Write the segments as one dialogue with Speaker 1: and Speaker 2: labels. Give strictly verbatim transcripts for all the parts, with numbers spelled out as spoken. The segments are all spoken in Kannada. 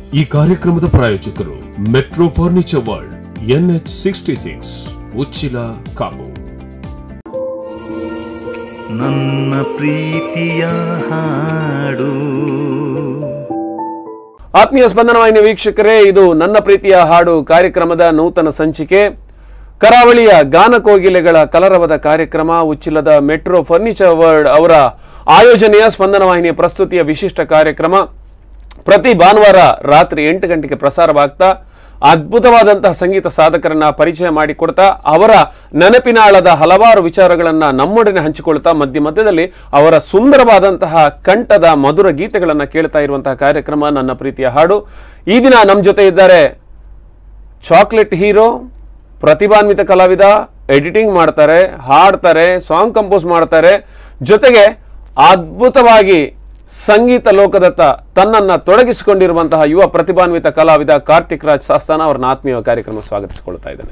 Speaker 1: ಈ ಕಾರ್ಯಕ್ರಮದ ಪ್ರಾಯೋಜಕರು metro furniture world, N H sixty six, Uchila, Kapu.
Speaker 2: ನನ್ನ ಪ್ರೀತಿಯ ಹಾಡು.
Speaker 3: ಆತ್ಮೀಯ ಸ್ಪಂದನವಾಹಿನಿ ವೀಕ್ಷಕರೇ, ಇದು ನನ್ನ ಪ್ರೀತಿಯ ಹಾಡು ಕಾರ್ಯಕ್ರಮದ ನೂತನ ಸಂಚಿಕೆ. ಕರಾವಳಿಯ ಗಾನಕೋಗಿಲೆಗಳ ಕಲರವದ ಕಾರ್ಯಕ್ರಮ ಉಚ್ಚಿಲದ ಮೆಟ್ರೋ ಫರ್ನಿಚರ್ ವರ್ಲ್ಡ್ ಅವರ ಆಯೋಜನೆಯ ಸ್ಪಂದನವಾಹಿನಿಯ ಪ್ರಸ್ತುತಿಯ ವಿಶಿಷ್ಟ ಕಾರ್ಯಕ್ರಮ ಪ್ರತಿ ಭಾನುವಾರ ರಾತ್ರಿ ಎಂಟು ಗಂಟೆಗೆ ಪ್ರಸಾರವಾಗ್ತಾ ಅದ್ಭುತವಾದಂತಹ ಸಂಗೀತ ಸಾಧಕರನ್ನ ಪರಿಚಯ ಮಾಡಿಕೊಡ್ತಾ ಅವರ ನೆನಪಿನಾಳದ ಹಲವಾರು ವಿಚಾರಗಳನ್ನ ನಮ್ಮೊಡನೆ ಹಂಚಿಕೊಳ್ತಾ ಮಧ್ಯ ಮಧ್ಯದಲ್ಲಿ ಅವರ ಸುಂದರವಾದಂತಹ ಕಂಠದ ಮಧುರ ಗೀತೆಗಳನ್ನ ಕೇಳ್ತಾ ಇರುವಂತಹ ಕಾರ್ಯಕ್ರಮ ನನ್ನ ಪ್ರೀತಿಯ ಹಾಡು. ಈ ದಿನ ನಮ್ಮ ಜೊತೆ ಇದ್ದಾರೆ ಚಾಕ್ಲೇಟ್ ಹೀರೋ, ಪ್ರತಿಭಾನ್ವಿತ ಕಲಾವಿದ, ಎಡಿಟಿಂಗ್ ಮಾಡ್ತಾರೆ, ಹಾಡ್ತಾರೆ, ಸಾಂಗ್ ಕಂಪೋಸ್ ಮಾಡ್ತಾರೆ, ಜೊತೆಗೆ ಅದ್ಭುತವಾಗಿ ಸಂಗೀತ ಲೋಕದತ್ತ ತನ್ನನ್ನ ತೊಡಗಿಸಿಕೊಂಡಿರುವಂತಹ ಯುವ ಪ್ರತಿಭಾನ್ವಿತ ಕಲಾವಿದ ಕಾರ್ತಿಕ್ ರಾಜ್ ಸಾಸ್ತಾನ ಅವರನ್ನ ಆತ್ಮೀಯ ಕಾರ್ಯಕ್ರಮ ಸ್ವಾಗತಿಸಿಕೊಳ್ತಾ ಇದ್ದೇನೆ.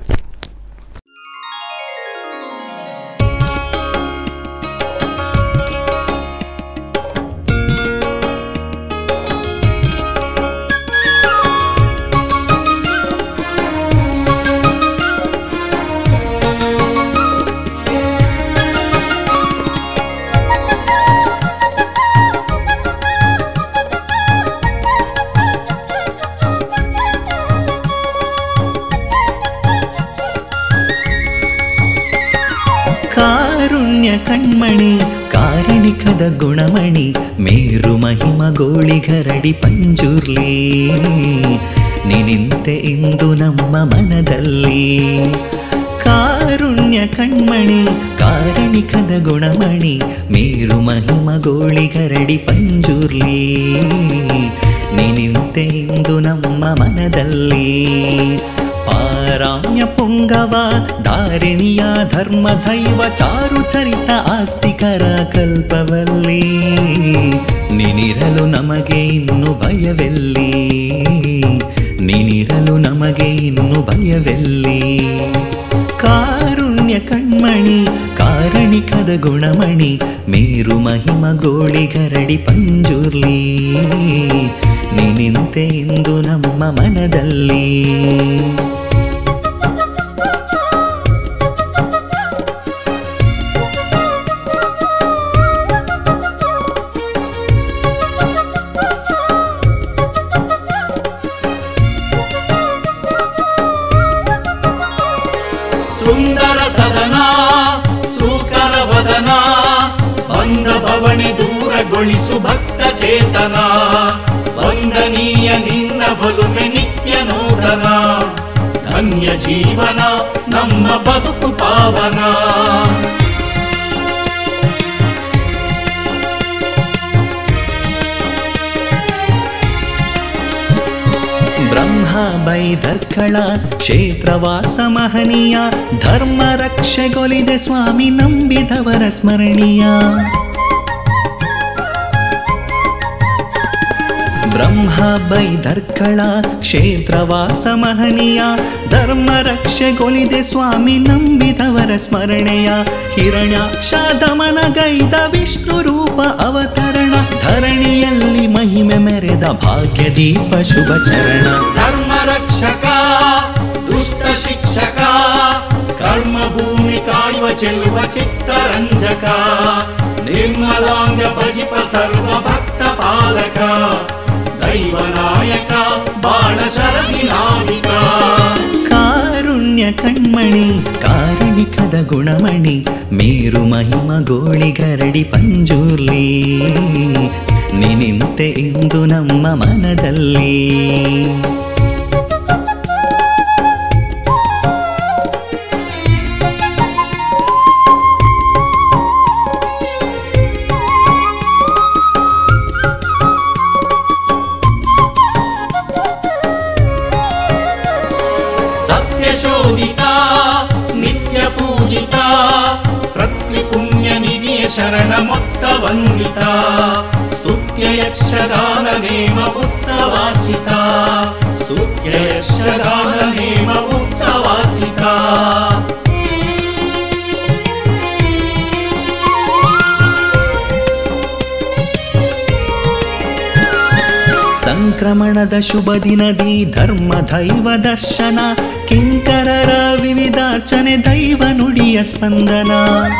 Speaker 2: ಕಣ್ಮಣಿ ಕಾರಣಿಕದ ಗುಣಮಣಿ ಮೇರು ಮಹಿಮ ಗೋಳಿಗರಡಿ ಪಂಜುರ್ಲಿ ನಿನಿಂತೆ ಇಂದು ನಮ್ಮ ಮನದಲ್ಲಿ. ಕಾರುಣ್ಯ ಕಣ್ಮಣಿ ಕಾರಣಿಕದ ಗುಣಮಣಿ ಮೇರು ಮಹಿಮ ಗೋಳಿಗರಡಿ ಪಂಜುರ್ಲಿ ನಿನಿಂತೆ ಇಂದು ನಮ್ಮ ಮನದಲ್ಲಿ. ಪಾರಾಮ್ಯ ಪುಂಗವ ಧಾರಿಣಿಯ ಧರ್ಮ ದೈವ ಚಾರು ಚರಿತ ಆಸ್ತಿಕರ ಕಲ್ಪವಲ್ಲಿ ನಿನಿರಲು ನಮಗೆ ಇನ್ನು ಭಯವೆಲ್ಲಿ, ನಿನಿರಲು ನಮಗೆ ಇನ್ನು ಭಯವೆಲ್ಲಿ. ಕಾರುಣ್ಯ ಕಣ್ಮಣಿ ಕಾರಣಿಕದ ಗುಣಮಣಿ ಮೇರು ಮಹಿಮ ಗೋಳಿಗರಡಿ ಪಂಜುರ್ಲಿ ನಿನಿಂತೆ ಇಂದು ನಮ್ಮ ಮನದಲ್ಲಿ.
Speaker 4: ಸುಂದರ ಸದನ ಸೂಕರ ವದನ ಬಂದ ಭವನಿ ದೂರಗೊಳಿಸು ಭಕ್ತ ಚೇತನ. ವಂದನೀಯ ನಿನ್ನ ಬಲುಮೆ ನಿತ್ಯ ನೂತನ, ಧನ್ಯ ಜೀವನ ನಮ್ಮ ಬದುಕು ಪಾವನ.
Speaker 2: ಬ್ರಹ್ಮ ಬೈದರ್ಕಳ ಕ್ಷೇತ್ರವಾಸ ಮಹನೀಯ ಧರ್ಮ ರಕ್ಷೆಗೊಲಿದೆ ಸ್ವಾಮಿ ನಂಬಿದವರ ಸ್ಮರಣೀಯ. ಬ್ರಹ್ಮ ಬೈದರ್ಕಳ ಕ್ಷೇತ್ರವಾಸ ಮಹನೀಯ ಧರ್ಮ ರಕ್ಷೆಗೊಲಿದೆ ಸ್ವಾಮಿ ನಂಬಿದವರ ಸ್ಮರಣೆಯ. ಹಿರಣ್ಯಾಕ್ಷ ದಮನಗೈದ ವಿಷ್ಣು ರೂಪ ಅವತರಣ ಧರಣಿಯಲ್ಲಿ ಮಹಿಮೆ ಮೆರೆದ ಭಾಗ್ಯದೀಪ ಶುಭ ಚರಣ.
Speaker 4: ಧರ್ಮ ರಕ್ಷಕ ದುಷ್ಟ ಶಿಕ್ಷಕ ಕರ್ಮ ಭೂಮಿ ಕಾಯುವ ಚೆಲುವ ಚಿತ್ತರಂಜಕ. ನಿರ್ಮಲಾಂಗ ಭಜಿಪ ಸರ್ವ ಭಕ್ತ ಪಾಲಕ, ದೈವನಾಯಕ ಬಾಳ ಶರದಿ ನಾವಿಕ.
Speaker 2: ಕಾರುಣ್ಯ ಕಣ್ಮಣಿ ಕಾರಣಿಕದ ಗುಣಮಣಿ ಮೇರು ಮಹಿಮ ಗೋಳಿಗರಡಿ ಪಂಜುರ್ಲಿ ನಿನಿಂತೆ ಇಂದು ನಮ್ಮ ಮನದಲ್ಲಿ.
Speaker 4: ಶರಣ ಮುಕ್ತ ವಂದಿತ ಸ್ತುತ್ಯ ಯಕ್ಷಗಾನ ನೇಮ ಉತ್ಸವಾಚಿತ, ಸ್ತುತ್ಯ ಯಕ್ಷಗಾನ ನೇಮ ಉತ್ಸವಾಚಿತ.
Speaker 2: ಸಂಕ್ರಮಣದ ಶುಭ ದಿನದಿ ಧರ್ಮ ದೈವ ದರ್ಶನ ಕಿಂಕರರ ವಿವಿಧಾರ್ಚನೆ ದೈವ ನುಡಿಯ ಸ್ಪಂದನ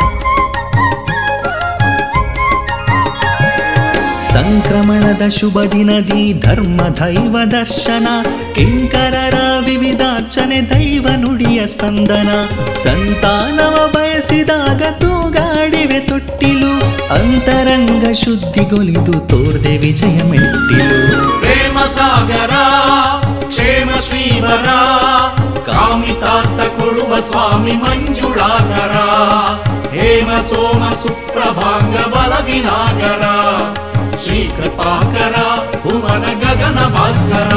Speaker 2: ಸಂಕ್ರಮಣದ ಶುಭ ದಿನದಿ ಧರ್ಮ ದೈವ ದರ್ಶನ ಕಿಂಕರರ ವಿವಿಧಾರ್ಚನೆ ದೈವ ನುಡಿಯ ಸ್ಪಂದನ ಸಂತಾನವ ಬಯಸಿದಾಗ ತೂಗಾಡಿವೆ ತೊಟ್ಟಿಲು ಅಂತರಂಗ ಶುದ್ಧಿಗೊಲಿದು ತೋರ್ದೆ ವಿಜಯ ಮೆಟ್ಟಿಲು
Speaker 4: ಪ್ರೇಮ ಸಾಗರ ಕ್ಷೇಮ ಶ್ರೀವರ ಕಾಮಿತಾರ್ಥ ಕೊಡುವ ಸ್ವಾಮಿ ಮಂಜುಳಾಕರ ಹೇಮ ಸೋಮ ಸುಪ್ರಭಾಂಗ ಬಲ ವಿನಾಗರ ಶ್ರೀ ಕೃಪಾಕರ ಭುವನ ಗಗನ ಭಾಸ್ಕರ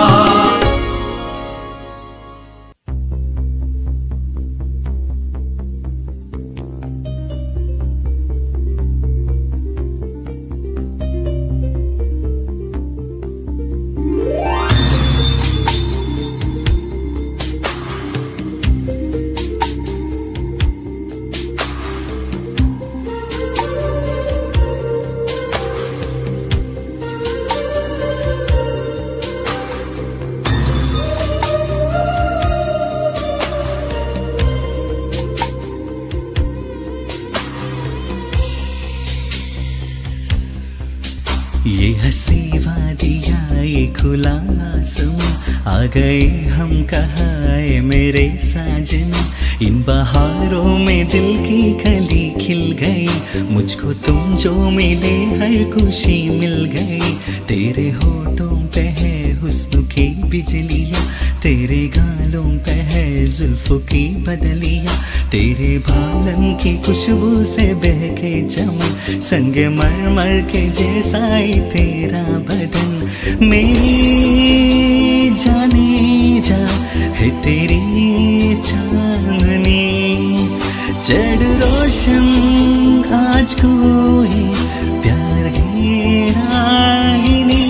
Speaker 2: ये हंसी वादिया ये खुला आसमां आ गए हम कहाँ मेरे साजन इन बहारों में दिल की कली खिल गई मुझको तुम जो मिले हर खुशी मिल गई तेरे होठों पे है हुस्न की बिजलियाँ तेरे गालों पे है जुल्फों की बदलियाँ तेरे बालन की खुशबू से बहके चमन संग मर मर के जैसा ही तेरा बदन मेरी जाने जा है तेरी चांदनी चढ़ रोशन आज कोई प्यार है रागिनी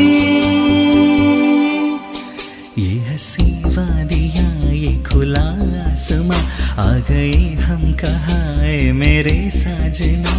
Speaker 2: ये हंसी वादियाँ ये खुला आसमां आ गए हम कहाँ मेरे साजना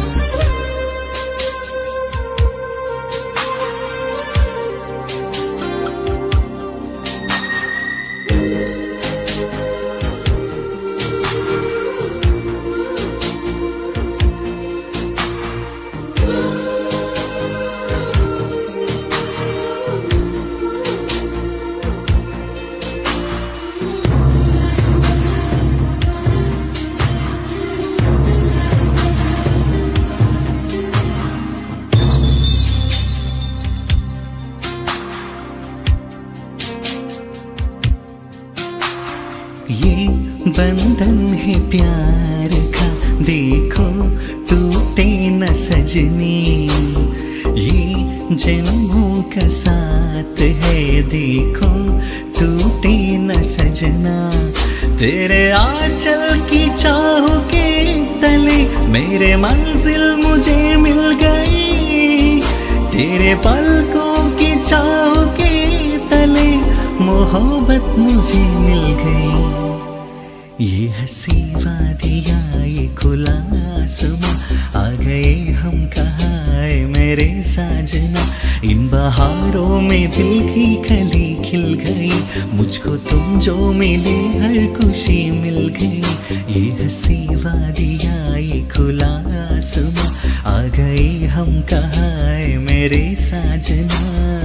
Speaker 2: ये बंधन है प्यार का देखो टूटे न सजनी ये जन्मों का साथ है देखो टूटे न सजना तेरे आंचल की चाह के तले मेरे मंजिल मुझे मिल गई तेरे पलकों की चाह के तले मोहब्बत मुझे मिल गई ये हंसी वादियाँ ये खुला आसमां आ गए हम कहाँ मेरे साजना इन बहारों में दिल की कली खिल गई मुझको तुम जो मिले हर खुशी मिल गई ये हंसी वादियाँ ये खुला आसमां आ गए हम कहाँ मेरे साजना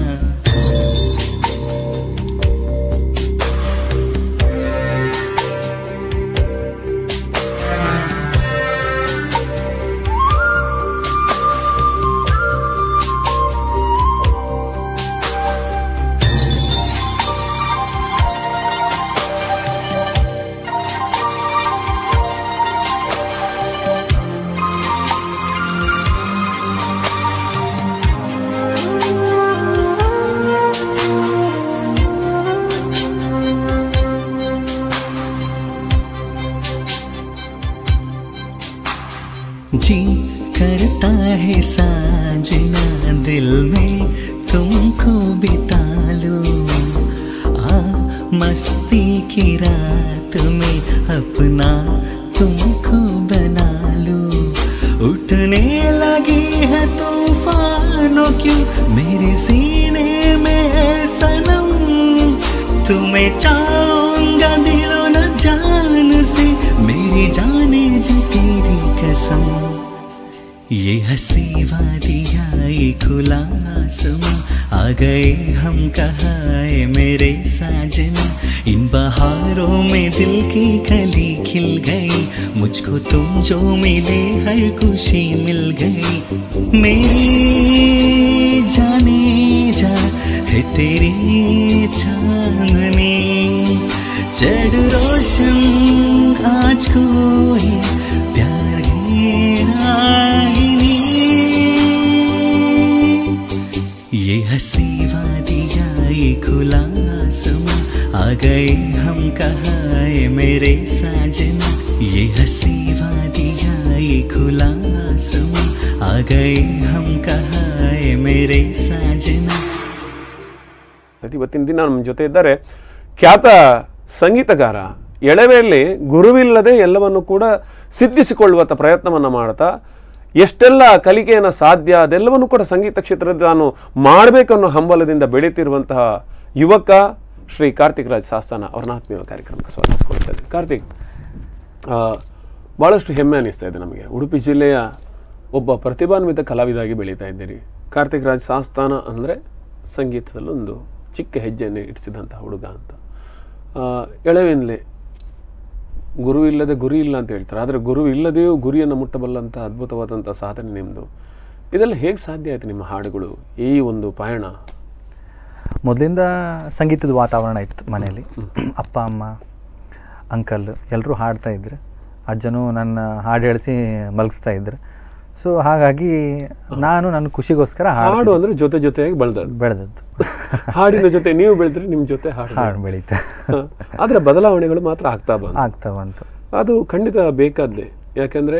Speaker 2: जी करता है साजना दिल में तुमको बिता लूं आ मस्ती की रात में अपना तुमको बना लूं उठने लगी है तूफानों हो क्यों मेरे सीने में सनम, तुम्हें चाहूंगा दिलो न जान से, मेरी जाने जो तेरी कसम। ये हंसी वादियाँ ये खुला आसमां, आ गए हम कहाँ है मेरे साजना, इन बहारों में दिल की कली खिल गई, मुझको तुम जो मिले हर खुशी मिल गई। मेरी जाने जा है तेरी चांदनी, चढ़ रोशन आज कोई प्यार घेराइनी। ये हंसी वादियाँ ये खुला आसमां, आ गए हम कहाँ है मेरे साजना, ये हंसी वादियाँ ये खुला आसमां, आ गए हम कहाँ है मेरे साजना।
Speaker 3: ಇವತ್ತಿನ ದಿನ ನಮ್ಮ ಜೊತೆ ಇದ್ದಾರೆ ಖ್ಯಾತ ಸಂಗೀತಗಾರ. ಎಳವೆಯಲ್ಲಿ ಗುರುವಿಲ್ಲದೆ ಎಲ್ಲವನ್ನು ಕೂಡ ಸಿದ್ಧಿಸಿಕೊಳ್ಳುವಂಥ ಪ್ರಯತ್ನವನ್ನು ಮಾಡ್ತಾ ಎಷ್ಟೆಲ್ಲ ಕಲಿಕೆಯನ್ನು ಸಾಧ್ಯ ಅದೆಲ್ಲವನ್ನು ಕೂಡ ಸಂಗೀತ ಕ್ಷೇತ್ರದಲ್ಲಿ ನಾನು ಮಾಡಬೇಕನ್ನೋ ಹಂಬಲದಿಂದ ಬೆಳೀತಿರುವಂತಹ ಯುವಕ ಶ್ರೀ ಕಾರ್ತಿಕ್ ರಾಜ್ ಸಾಸ್ತಾನ ಅವ್ರನ್ನ ಆತ್ಮೀಯ ಕಾರ್ಯಕ್ರಮಕ್ಕೆ ಸ್ವಾಗತಿಸಿಕೊಳ್ತಾ ಇದ್ದೀನಿ. ಕಾರ್ತಿಕ್, ಭಾಳಷ್ಟು ಹೆಮ್ಮೆ ಅನ್ನಿಸ್ತಾ ಇದೆ ನಮಗೆ. ಉಡುಪಿ ಜಿಲ್ಲೆಯ ಒಬ್ಬ ಪ್ರತಿಭಾನ್ವಿತ ಕಲಾವಿದಾಗಿ ಬೆಳೀತಾ ಇದ್ದೀರಿ. ಕಾರ್ತಿಕ್ ರಾಜ್ ಸಾಸ್ತಾನ ಅಂದರೆ ಸಂಗೀತದಲ್ಲೊಂದು ಚಿಕ್ಕ ಹೆಜ್ಜೆಯನ್ನು ಇಡಿಸಿದಂಥ ಹುಡುಗ ಅಂತ. ಎಳವಿನಲ್ಲೇ ಗುರು ಇಲ್ಲದೆ ಗುರಿ ಇಲ್ಲ ಅಂತ ಹೇಳ್ತಾರೆ, ಆದರೆ ಗುರು ಇಲ್ಲದೆಯೂ ಗುರಿಯನ್ನು ಮುಟ್ಟಬಲ್ಲಂಥ ಅದ್ಭುತವಾದಂಥ ಸಾಧನೆ ನಿಮ್ಮದು. ಇದೆಲ್ಲ ಹೇಗೆ ಸಾಧ್ಯ ಆಯಿತು ನಿಮ್ಮ ಹಾಡುಗಳು, ಈ ಒಂದು ಪಯಣ?
Speaker 5: ಮೊದಲಿಂದ ಸಂಗೀತದ ವಾತಾವರಣ ಇತ್ತು ಮನೆಯಲ್ಲಿ. ಅಪ್ಪ ಅಮ್ಮ ಅಂಕಲ್ ಎಲ್ಲರೂ ಹಾಡ್ತಾ ಇದ್ರು, ಅಜ್ಜನೂ ನನ್ನ ಹಾಡು ಹೇಳಿಸಿ ಮಲಗಿಸ್ತಾ ಇದ್ರು. ಸೊ ಹಾಗಾಗಿ ನಾನು ನನ್ನ ಖುಷಿಗೋಸ್ಕರ
Speaker 3: ಹಾಡು ಅಂದರೆ ಜೊತೆ ಜೊತೆಯಾಗಿ ಬೆಳೆದದ್ದು
Speaker 5: ಬೆಳೆದದ್ದು
Speaker 3: ಹಾಡಿನ ಜೊತೆ ನೀವು ಬೆಳೆದ್ರೆ ನಿಮ್ಮ ಜೊತೆ ಹಾಡು
Speaker 5: ಹಾಡು ಬೆಳೀತಾ.
Speaker 3: ಆದರೆ ಬದಲಾವಣೆಗಳು ಮಾತ್ರ ಆಗ್ತಾ ಬಂತು
Speaker 5: ಆಗ್ತಾ ಬಂತು.
Speaker 3: ಅದು ಖಂಡಿತ ಬೇಕಾದ್ದೇ. ಯಾಕೆಂದರೆ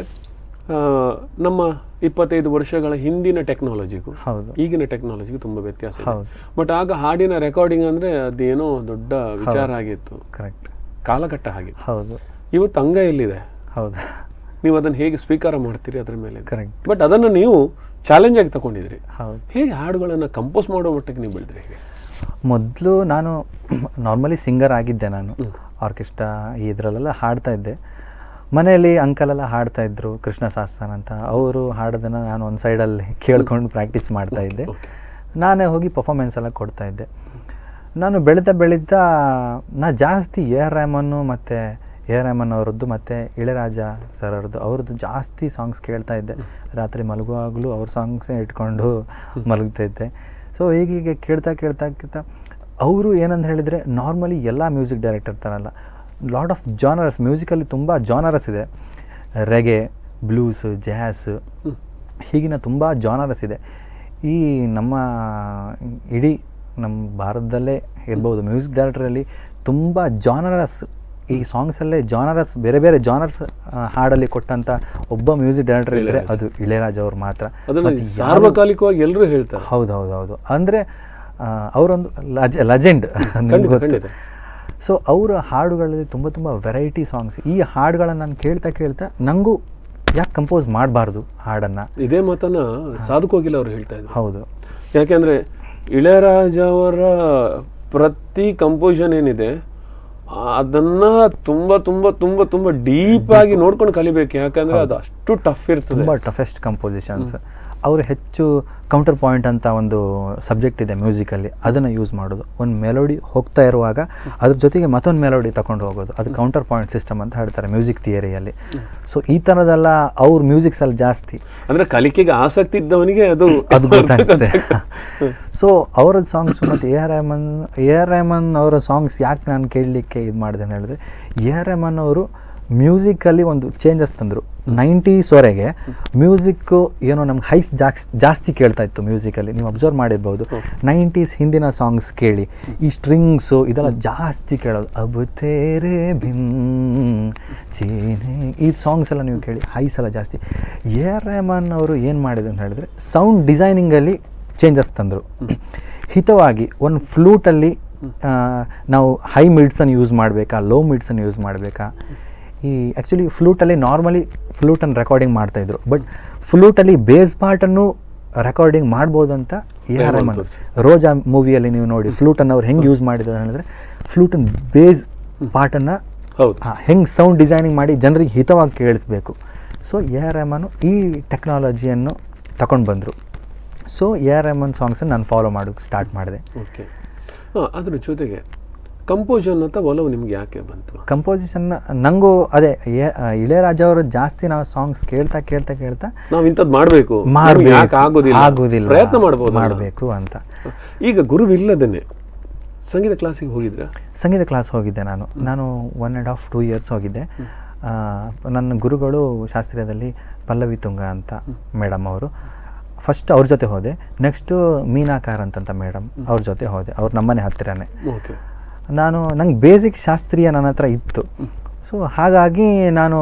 Speaker 3: ನಮ್ಮ ಇಪ್ಪತ್ತೈದು ವರ್ಷಗಳ ಹಿಂದಿನ ಟೆಕ್ನಾಲಜಿಗೂ
Speaker 5: ಹೌದು
Speaker 3: ಈಗಿನ ಟೆಕ್ನಾಲಜಿಗೂ ತುಂಬ ವ್ಯತ್ಯಾಸ ಇದೆ.
Speaker 5: ಹೌದು.
Speaker 3: ಬಟ್ ಆಗ ಹಾಡಿನ ರೆಕಾರ್ಡಿಂಗ್ ಅಂದರೆ ಅದೇನೋ ದೊಡ್ಡ ವಿಚಾರ ಆಗಿತ್ತು,
Speaker 5: ಕರೆಕ್ಟ್
Speaker 3: ಕಾಲಘಟ್ಟ ಆಗಿತ್ತು.
Speaker 5: ಹೌದು.
Speaker 3: ಇವತ್ತು ಅಂಗ ಎಲ್ಲಿದೆ?
Speaker 5: ಹೌದು.
Speaker 3: ನೀವು ಅದನ್ನು ಹೇಗೆ ಸ್ವೀಕಾರ ಮಾಡ್ತೀರಿ ಅದರ ಮೇಲೆ.
Speaker 5: ಕರೆಕ್ಟ್.
Speaker 3: ಬಟ್ ಅದನ್ನು ನೀವು ಚಾಲೆಂಜ್ ಆಗಿ ತಗೊಂಡಿದ್ರಿ.
Speaker 5: ಹೌದು.
Speaker 3: ಹೇಗೆ ಹಾಡುಗಳನ್ನು ಕಂಪೋಸ್ ಮಾಡೋ ಮಟ್ಟಿಗೆ ನೀವು ಬೆಳೆದ್ರಿ? ಹೇಗೆ?
Speaker 5: ಮೊದಲು ನಾನು ನಾರ್ಮಲಿ ಸಿಂಗರ್ ಆಗಿದ್ದೆ. ನಾನು ಆರ್ಕೆಸ್ಟ್ರಾ ಇದರಲ್ಲೆಲ್ಲ ಹಾಡ್ತಾ ಇದ್ದೆ. ಮನೆಯಲ್ಲಿ ಅಂಕಲೆಲ್ಲ ಹಾಡ್ತಾ ಇದ್ರು ಕೃಷ್ಣ ಸಾಸ್ತಾನ ಅಂತ. ಅವರು ಹಾಡೋದನ್ನು ನಾನು ಒಂದು ಸೈಡಲ್ಲಿ ಕೇಳ್ಕೊಂಡು ಪ್ರಾಕ್ಟೀಸ್ ಮಾಡ್ತಾ ಇದ್ದೆ. ನಾನೇ ಹೋಗಿ ಪರ್ಫಾರ್ಮೆನ್ಸ್ ಎಲ್ಲ ಕೊಡ್ತಾ ಇದ್ದೆ. ನಾನು ಬೆಳೀತಾ ಬೆಳೀತಾ ನಾ ಜಾಸ್ತಿ ಎ ಆರ್ ರೆಹಮಾನ್ ಮತ್ತು ಎ ಆರ್ ರೆಹಮಾನ್ ಅವರದ್ದು ಮತ್ತು ಇಳೆರಾಜ ಸರ್ ಅವ್ರದ್ದು ಅವ್ರದ್ದು ಜಾಸ್ತಿ ಸಾಂಗ್ಸ್ ಕೇಳ್ತಾ ಇದ್ದೆ. ರಾತ್ರಿ ಮಲಗುವಾಗಲೂ ಅವ್ರ ಸಾಂಗ್ಸೇ ಇಟ್ಕೊಂಡು ಮಲಗ್ತಾ ಇದ್ದೆ. ಸೊ ಹೀಗೀಗೆ ಕೇಳ್ತಾ ಕೇಳ್ತಾ ಕೇಳ್ತಾ ಅವರು ಏನಂತ ಹೇಳಿದರೆ, ನಾರ್ಮಲಿ ಎಲ್ಲ ಮ್ಯೂಸಿಕ್ ಡೈರೆಕ್ಟರ್ ಥರಲ್ಲ, ಲಾಟ್ ಆಫ್ ಜಾನರಸ್, ಮ್ಯೂಸಿಕಲ್ಲಿ ತುಂಬ ಜಾನರಸ್ ಇದೆ. ರೆಗೆ, ಬ್ಲೂಸ್, ಜಾಸ್, ಹೀಗಿನ ತುಂಬ ಜಾನರಸ್ ಇದೆ. ಈ ನಮ್ಮ ಇಡೀ ನಮ್ಮ ಭಾರತದಲ್ಲೇ ಇರ್ಬೋದು ಮ್ಯೂಸಿಕ್ ಡೈರೆಕ್ಟರಲ್ಲಿ ತುಂಬ ಜಾನರಸ್, ಈ ಸಾಂಗ್ಸಲ್ಲೇ ಜಾನರಸ್, ಬೇರೆ ಬೇರೆ ಜಾನರ್ಸ್ ಹಾಡಲ್ಲಿ ಕೊಟ್ಟಂಥ ಒಬ್ಬ ಮ್ಯೂಸಿಕ್ ಡೈರೆಕ್ಟರ್ ಇದ್ದರೆ ಅದು ಇಳೆಯರಾಜ ಅವ್ರು ಮಾತ್ರ.
Speaker 3: ಸಾರ್ವಕಾಲಿಕವಾಗಿ ಎಲ್ಲರೂ ಹೇಳ್ತಾರೆ.
Speaker 5: ಹೌದು ಹೌದು ಹೌದು ಅಂದರೆ ಅವರೊಂದು ಲಜ ಲೆಜೆಂಡ್ ಗೊತ್ತು. ಸೊ ಅವರ ಹಾಡುಗಳಲ್ಲಿ ತುಂಬ ತುಂಬ ವೆರೈಟಿ ಸಾಂಗ್ಸ್. ಈ ಹಾಡುಗಳನ್ನು ನಾನು ಕೇಳ್ತಾ ಕೇಳ್ತಾ ನನಗೂ ಯಾಕೆ ಕಂಪೋಸ್ ಮಾಡಬಾರ್ದು ಹಾಡನ್ನು,
Speaker 3: ಇದೇ ಮಾತನ್ನು ಸಾಧು ಕೋಗಿಲ ಅವರು ಹೇಳ್ತಾ ಇದ್ರು.
Speaker 5: ಹೌದು.
Speaker 3: ಯಾಕೆಂದರೆ ಇಳೆಯರಾಜ ಅವರ ಪ್ರತಿ ಕಂಪೋಸಿಷನ್ ಏನಿದೆ ಅದನ್ನ ತುಂಬ ತುಂಬ ತುಂಬ ತುಂಬ ಡೀಪ್ ಆಗಿ ನೋಡ್ಕೊಂಡು ಕಲಿಬೇಕು. ಯಾಕಂದ್ರೆ ಅದು ಅಷ್ಟು ಟಫ್ ಇರ್ತದೆ,
Speaker 5: ತುಂಬ ಟಫೆಸ್ಟ್ ಕಂಪೋಸಿಷನ್ಸ್. ಅವರು ಹೆಚ್ಚು ಕೌಂಟರ್ ಪಾಯಿಂಟ್ ಅಂತ ಒಂದು ಸಬ್ಜೆಕ್ಟ್ ಇದೆ ಮ್ಯೂಸಿಕಲ್ಲಿ, ಅದನ್ನು ಯೂಸ್ ಮಾಡೋದು. ಒಂದು ಮೆಲೋಡಿ ಹೋಗ್ತಾ ಇರುವಾಗ ಅದ್ರ ಜೊತೆಗೆ ಮತ್ತೊಂದು ಮೆಲೋಡಿ ತಗೊಂಡು ಹೋಗೋದು, ಅದು ಕೌಂಟರ್ ಪಾಯಿಂಟ್ ಸಿಸ್ಟಮ್ ಅಂತ ಹೇಳ್ತಾರೆ ಮ್ಯೂಸಿಕ್ ಥಿಯರಿಯಲ್ಲಿ. ಸೊ ಈ ಥರದೆಲ್ಲ ಅವ್ರ ಮ್ಯೂಸಿಕ್ಸಲ್ಲಿ ಜಾಸ್ತಿ
Speaker 3: ಅಂದರೆ ಕಲಿಕೆಗೆ ಆಸಕ್ತಿ ಇದ್ದವನಿಗೆ ಅದು
Speaker 5: ಅದು ಗೊತ್ತಾಗುತ್ತೆ. ಸೊ ಅವರ ಸಾಂಗ್ಸ್ ಮತ್ತು A R Rahman A R Rahman ಅವರ ಸಾಂಗ್ಸ್ ಯಾಕೆ ನಾನು ಕೇಳಲಿಕ್ಕೆ ಇದು ಮಾಡಿದೆ ಅಂತ ಹೇಳಿದ್ರೆ, ಎ ಆರ್ ರೆಹಮಾನ್ ಅವರು ಮ್ಯೂಸಿಕಲ್ಲಿ ಒಂದು ಚೇಂಜಸ್ ತಂದರು. ನೈಂಟೀಸ್ವರೆಗೆ ಮ್ಯೂಸಿಕ್ಕು ಏನೋ ನಮ್ಗೆ ಹೈಸ್ ಜಾಸ್ ಜಾಸ್ತಿ ಕೇಳ್ತಾ ಇತ್ತು ಮ್ಯೂಸಿಕಲ್ಲಿ, ನೀವು ಅಬ್ಸರ್ವ್ ಮಾಡಿರ್ಬೋದು. ನೈಂಟೀಸ್ ಹಿಂದಿನ ಸಾಂಗ್ಸ್ ಕೇಳಿ, ಈ ಸ್ಟ್ರಿಂಗ್ಸು ಇದೆಲ್ಲ ಜಾಸ್ತಿ ಕೇಳೋದು. ಅಬ್ ತೇರೆ ಬಿನ್ ಚೀನೆ ಈ ಸಾಂಗ್ಸ್ ಎಲ್ಲ ನೀವು ಕೇಳಿ ಹೈಸ್ ಎಲ್ಲ ಜಾಸ್ತಿ. ಎ ಆರ್ ರೆಹಮಾನ್ ಅವರು ಏನು ಮಾಡಿದೆ ಅಂತ ಹೇಳಿದ್ರೆ, ಸೌಂಡ್ ಡಿಸೈನಿಂಗಲ್ಲಿ ಚೇಂಜಸ್ ತಂದರು. ಹಿತವಾಗಿ ಒಂದು ಫ್ಲೂಟಲ್ಲಿ ನಾವು ಹೈ ಮಿಡ್ಸನ್ನು ಯೂಸ್ ಮಾಡಬೇಕಾ, ಲೋ ಮಿಡ್ಸನ್ನು ಯೂಸ್ ಮಾಡಬೇಕಾ. ಈ ಆ್ಯಕ್ಚುಲಿ ಫ್ಲೂಟಲ್ಲಿ ನಾರ್ಮಲಿ ಫ್ಲೂಟನ್ನು ರೆಕಾರ್ಡಿಂಗ್ ಮಾಡ್ತಾಯಿದ್ರು, ಬಟ್ ಫ್ಲೂಟಲ್ಲಿ ಬೇಸ್ ಪಾರ್ಟನ್ನು ರೆಕಾರ್ಡಿಂಗ್ ಮಾಡ್ಬೋದು ಅಂತ ಎ ಆರ್ ರೆಹಮಾನ್ ರೋಜಾ ಮೂವಿಯಲ್ಲಿ ನೀವು ನೋಡಿ ಫ್ಲೂಟನ್ನು ಅವ್ರು ಹೆಂಗೆ ಯೂಸ್ ಮಾಡಿದ್ದಾರೆ ಹೇಳಿದ್ರೆ ಫ್ಲೂಟನ್ ಬೇಸ್ ಪಾರ್ಟನ್ನು ಹೆಂಗೆ ಸೌಂಡ್ ಡಿಸೈನಿಂಗ್ ಮಾಡಿ ಜನರಿಗೆ ಹಿತವಾಗಿ ಕೇಳಿಸ್ಬೇಕು. ಸೊ ಎ ಆರ್ ರೆಹಮಾನು ಈ ಟೆಕ್ನಾಲಜಿಯನ್ನು ತಗೊಂಡು ಬಂದರು. ಸೊ ಎ ಆರ್ ರೆಹಮಾನ್ ಸಾಂಗ್ಸನ್ನು ನಾನು ಫಾಲೋ ಮಾಡೋಕ್ಕೆ ಸ್ಟಾರ್ಟ್ ಮಾಡಿದೆ.
Speaker 3: ಓಕೆ, ಹಾಂ, ಅದ್ರ ಜೊತೆಗೆ ಕಂಪೋಸನ್ ಅಂತ ಒಲವು ನಿಮ್ಗೆ ಯಾಕೆ ಬಂತು?
Speaker 5: ಕಂಪೋಸಿಷನ್ ನನಗೂ ಅದೇ ಇಳೆಯರಾಜ ಅವರು ಜಾಸ್ತಿ ನಾವು ಸಾಂಗ್ಸ್ ಕೇಳ್ತಾ ಕೇಳ್ತಾ ಕೇಳ್ತಾ
Speaker 3: ನಾವು ಇಂಥದ್ದು ಮಾಡಬೇಕು
Speaker 5: ಆಗೋದಿಲ್ಲ ಆಗೋದಿಲ್ಲ
Speaker 3: ಪ್ರಯತ್ನ ಮಾಡ್ಬೋದು
Speaker 5: ಮಾಡಬೇಕು ಅಂತ.
Speaker 3: ಈಗ ಗುರುವಿಲ್ಲದೇನೆ ಸಂಗೀತ ಕ್ಲಾಸಿಗೆ ಹೋಗಿದ್ರೆ?
Speaker 5: ಸಂಗೀತ ಕ್ಲಾಸ್ ಹೋಗಿದ್ದೆ ನಾನು ನಾನು one and half two years ಹೋಗಿದ್ದೆ. ನನ್ನ ಗುರುಗಳು ಶಾಸ್ತ್ರೀಯದಲ್ಲಿ ಪಲ್ಲವಿ ತುಂಗ ಅಂತ ಮೇಡಮ್ ಅವರು. ಫಸ್ಟ್ ಅವ್ರ ಜೊತೆ ಹೋದೆ. ನೆಕ್ಸ್ಟು ಮೀನಾಕಾರ ಅಂತಂತ ಮೇಡಮ್ ಅವ್ರ ಜೊತೆ ಹೋದೆ. ಅವ್ರು ನಮ್ಮನೆ ಹತ್ತಿರನೇ.
Speaker 3: ಓಕೆ,
Speaker 5: ನಾನು ನಂಗೆ ಬೇಸಿಕ್ ಶಾಸ್ತ್ರೀಯ ನನ್ನ ಹತ್ರ ಇತ್ತು. ಸೊ ಹಾಗಾಗಿ ನಾನು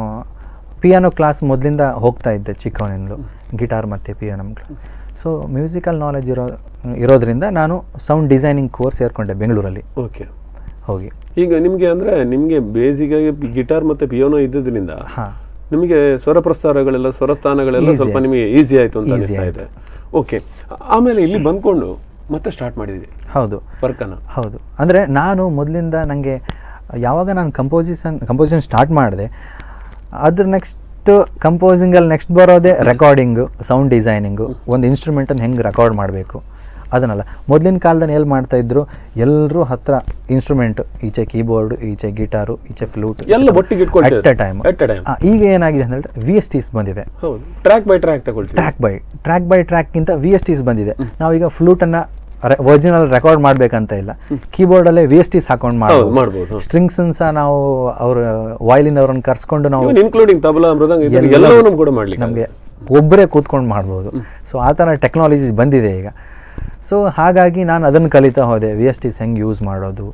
Speaker 5: ಪಿಯಾನೋ ಕ್ಲಾಸ್ ಮೊದಲಿಂದ ಹೋಗ್ತಾ ಇದ್ದೆ ಚಿಕ್ಕವನಿಂದು, ಗಿಟಾರ್ ಮತ್ತು piano class. So musical knowledge ಇರೋ ಇರೋದ್ರಿಂದ ನಾನು ಸೌಂಡ್ ಡಿಸೈನಿಂಗ್ ಕೋರ್ಸ್ ಸೇರಿಕೊಂಡೆ ಬೆಂಗಳೂರಲ್ಲಿ.
Speaker 3: ಓಕೆ,
Speaker 5: ಹೋಗಿ
Speaker 3: ಈಗ ನಿಮಗೆ ಅಂದರೆ ನಿಮಗೆ ಬೇಸಿಗಾಗಿ ಗಿಟಾರ್ ಮತ್ತು ಪಿಯಾನೋ ಇದ್ದಿದ್ದರಿಂದ
Speaker 5: ಹಾಂ
Speaker 3: ನಿಮಗೆ ಸ್ವರ ಪ್ರಸ್ತಾರಗಳೆಲ್ಲ ಸ್ವರಸ್ಥಾನಗಳೆಲ್ಲ ಸ್ವಲ್ಪ ನಿಮಗೆ ಈಸಿ ಆಯಿತು ಅಂತ ಅನಿಸ್ತಾ ಇದೆ. ಓಕೆ, ಆಮೇಲೆ ಇಲ್ಲಿ ಬಂದ್ಕೊಂಡು ಮತ್ತೆ ಸ್ಟಾರ್ಟ್ ಮಾಡಿದ್ವಿ?
Speaker 5: ಹೌದು,
Speaker 3: ವರ್ಕನ್ನು.
Speaker 5: ಹೌದು, ಅಂದರೆ ನಾನು ಮೊದಲಿಂದ ನನಗೆ ಯಾವಾಗ ನಾನು ಕಂಪೋಸಿಷನ್ ಕಂಪೋಸಿಷನ್ ಸ್ಟಾರ್ಟ್ ಮಾಡಿದೆ ಅದ್ರ ನೆಕ್ಸ್ಟ್ ಕಂಪೋಸಿಂಗಲ್ಲಿ ನೆಕ್ಸ್ಟ್ ಬರೋದೇ ರೆಕಾರ್ಡಿಂಗು, ಸೌಂಡ್ ಡಿಸೈನಿಂಗು, ಒಂದು ಇನ್ಸ್ಟ್ರೂಮೆಂಟನ್ನು ಹೆಂಗೆ ರೆಕಾರ್ಡ್ ಮಾಡಬೇಕು ಅದನ್ನೆಲ್ಲ. ಮೊದಲಿನ ಕಾಲದಲ್ಲಿ ಎಲ್ಲಿ ಮಾಡ್ತಾಯಿದ್ರು, ಎಲ್ಲರೂ ಹತ್ರ ಇನ್ಸ್ಟ್ರೂಮೆಂಟ್, ಈಚೆ ಕೀಬೋರ್ಡ್, ಈಚೆ ಗಿಟಾರು, ಈಚೆ ಫ್ಲೂಟ್
Speaker 3: ಎಲ್ಲ ಒಟ್ಟಿಗೆ
Speaker 5: ಅಟ್ ಎ ಟೈಮ್. ಈಗ ಏನಾಗಿದೆ ಅಂದರೆ ವಿ ಎಸ್ ಟಿಸ್ ಬಂದಿದೆ.
Speaker 3: ಟ್ರ್ಯಾಕ್ ಬೈ ಟ್ರ್ಯಾಕ್ ತಗೊಳ್ತೀವಿ.
Speaker 5: ಟ್ರ್ಯಾಕ್ ಬೈ ಟ್ರ್ಯಾಕ್ ಬೈ ಟ್ರ್ಯಾಕ್ಗಿಂತ ವಿ ಎಸ್ ಟಿಸ್ ಬಂದಿದೆ. ನಾವೀಗ ಫ್ಲೂಟನ್ನು ಒರಿಜಿನಲ್ ರೆಕಾರ್ಡ್ ಮಾಡಬೇಕಂತ ಇಲ್ಲ, ಕೀಬೋರ್ಡಲ್ಲೇ ವಿ ಎಸ್ ಟಿಸ್ ಹಾಕೊಂಡು ಮಾಡ್ಬೋದು. ಸ್ಟ್ರಿಂಗ್ಸನ್ನು ಸಹ ನಾವು ಅವ್ರ ವಾಯ್ಲಿನ್ ಅವ್ರನ್ನ ಕರ್ಸ್ಕೊಂಡು ನಾವು
Speaker 3: ಇನ್ಕ್ಲೂಡಿಂಗ್ ತಬಲಾ, ಮೃದಂಗ ಎಲ್ಲವನ್ನೂ ಕೂಡ ಮಾಡಲಿಕ್ಕೆ
Speaker 5: ನಮಗೆ ಒಬ್ಬರೇ ಕೂತ್ಕೊಂಡು ಮಾಡ್ಬೋದು. ಸೊ ಆ ಥರ ಟೆಕ್ನಾಲಜೀಸ್ ಬಂದಿದೆ ಈಗ. ಸೊ ಹಾಗಾಗಿ ನಾನು ಅದನ್ನು ಕಲಿತಾ ಹೋದೆ. ವಿ ಎಸ್ ಟಿಸ್ ಹೆಂಗೆ ಯೂಸ್ ಮಾಡೋದು,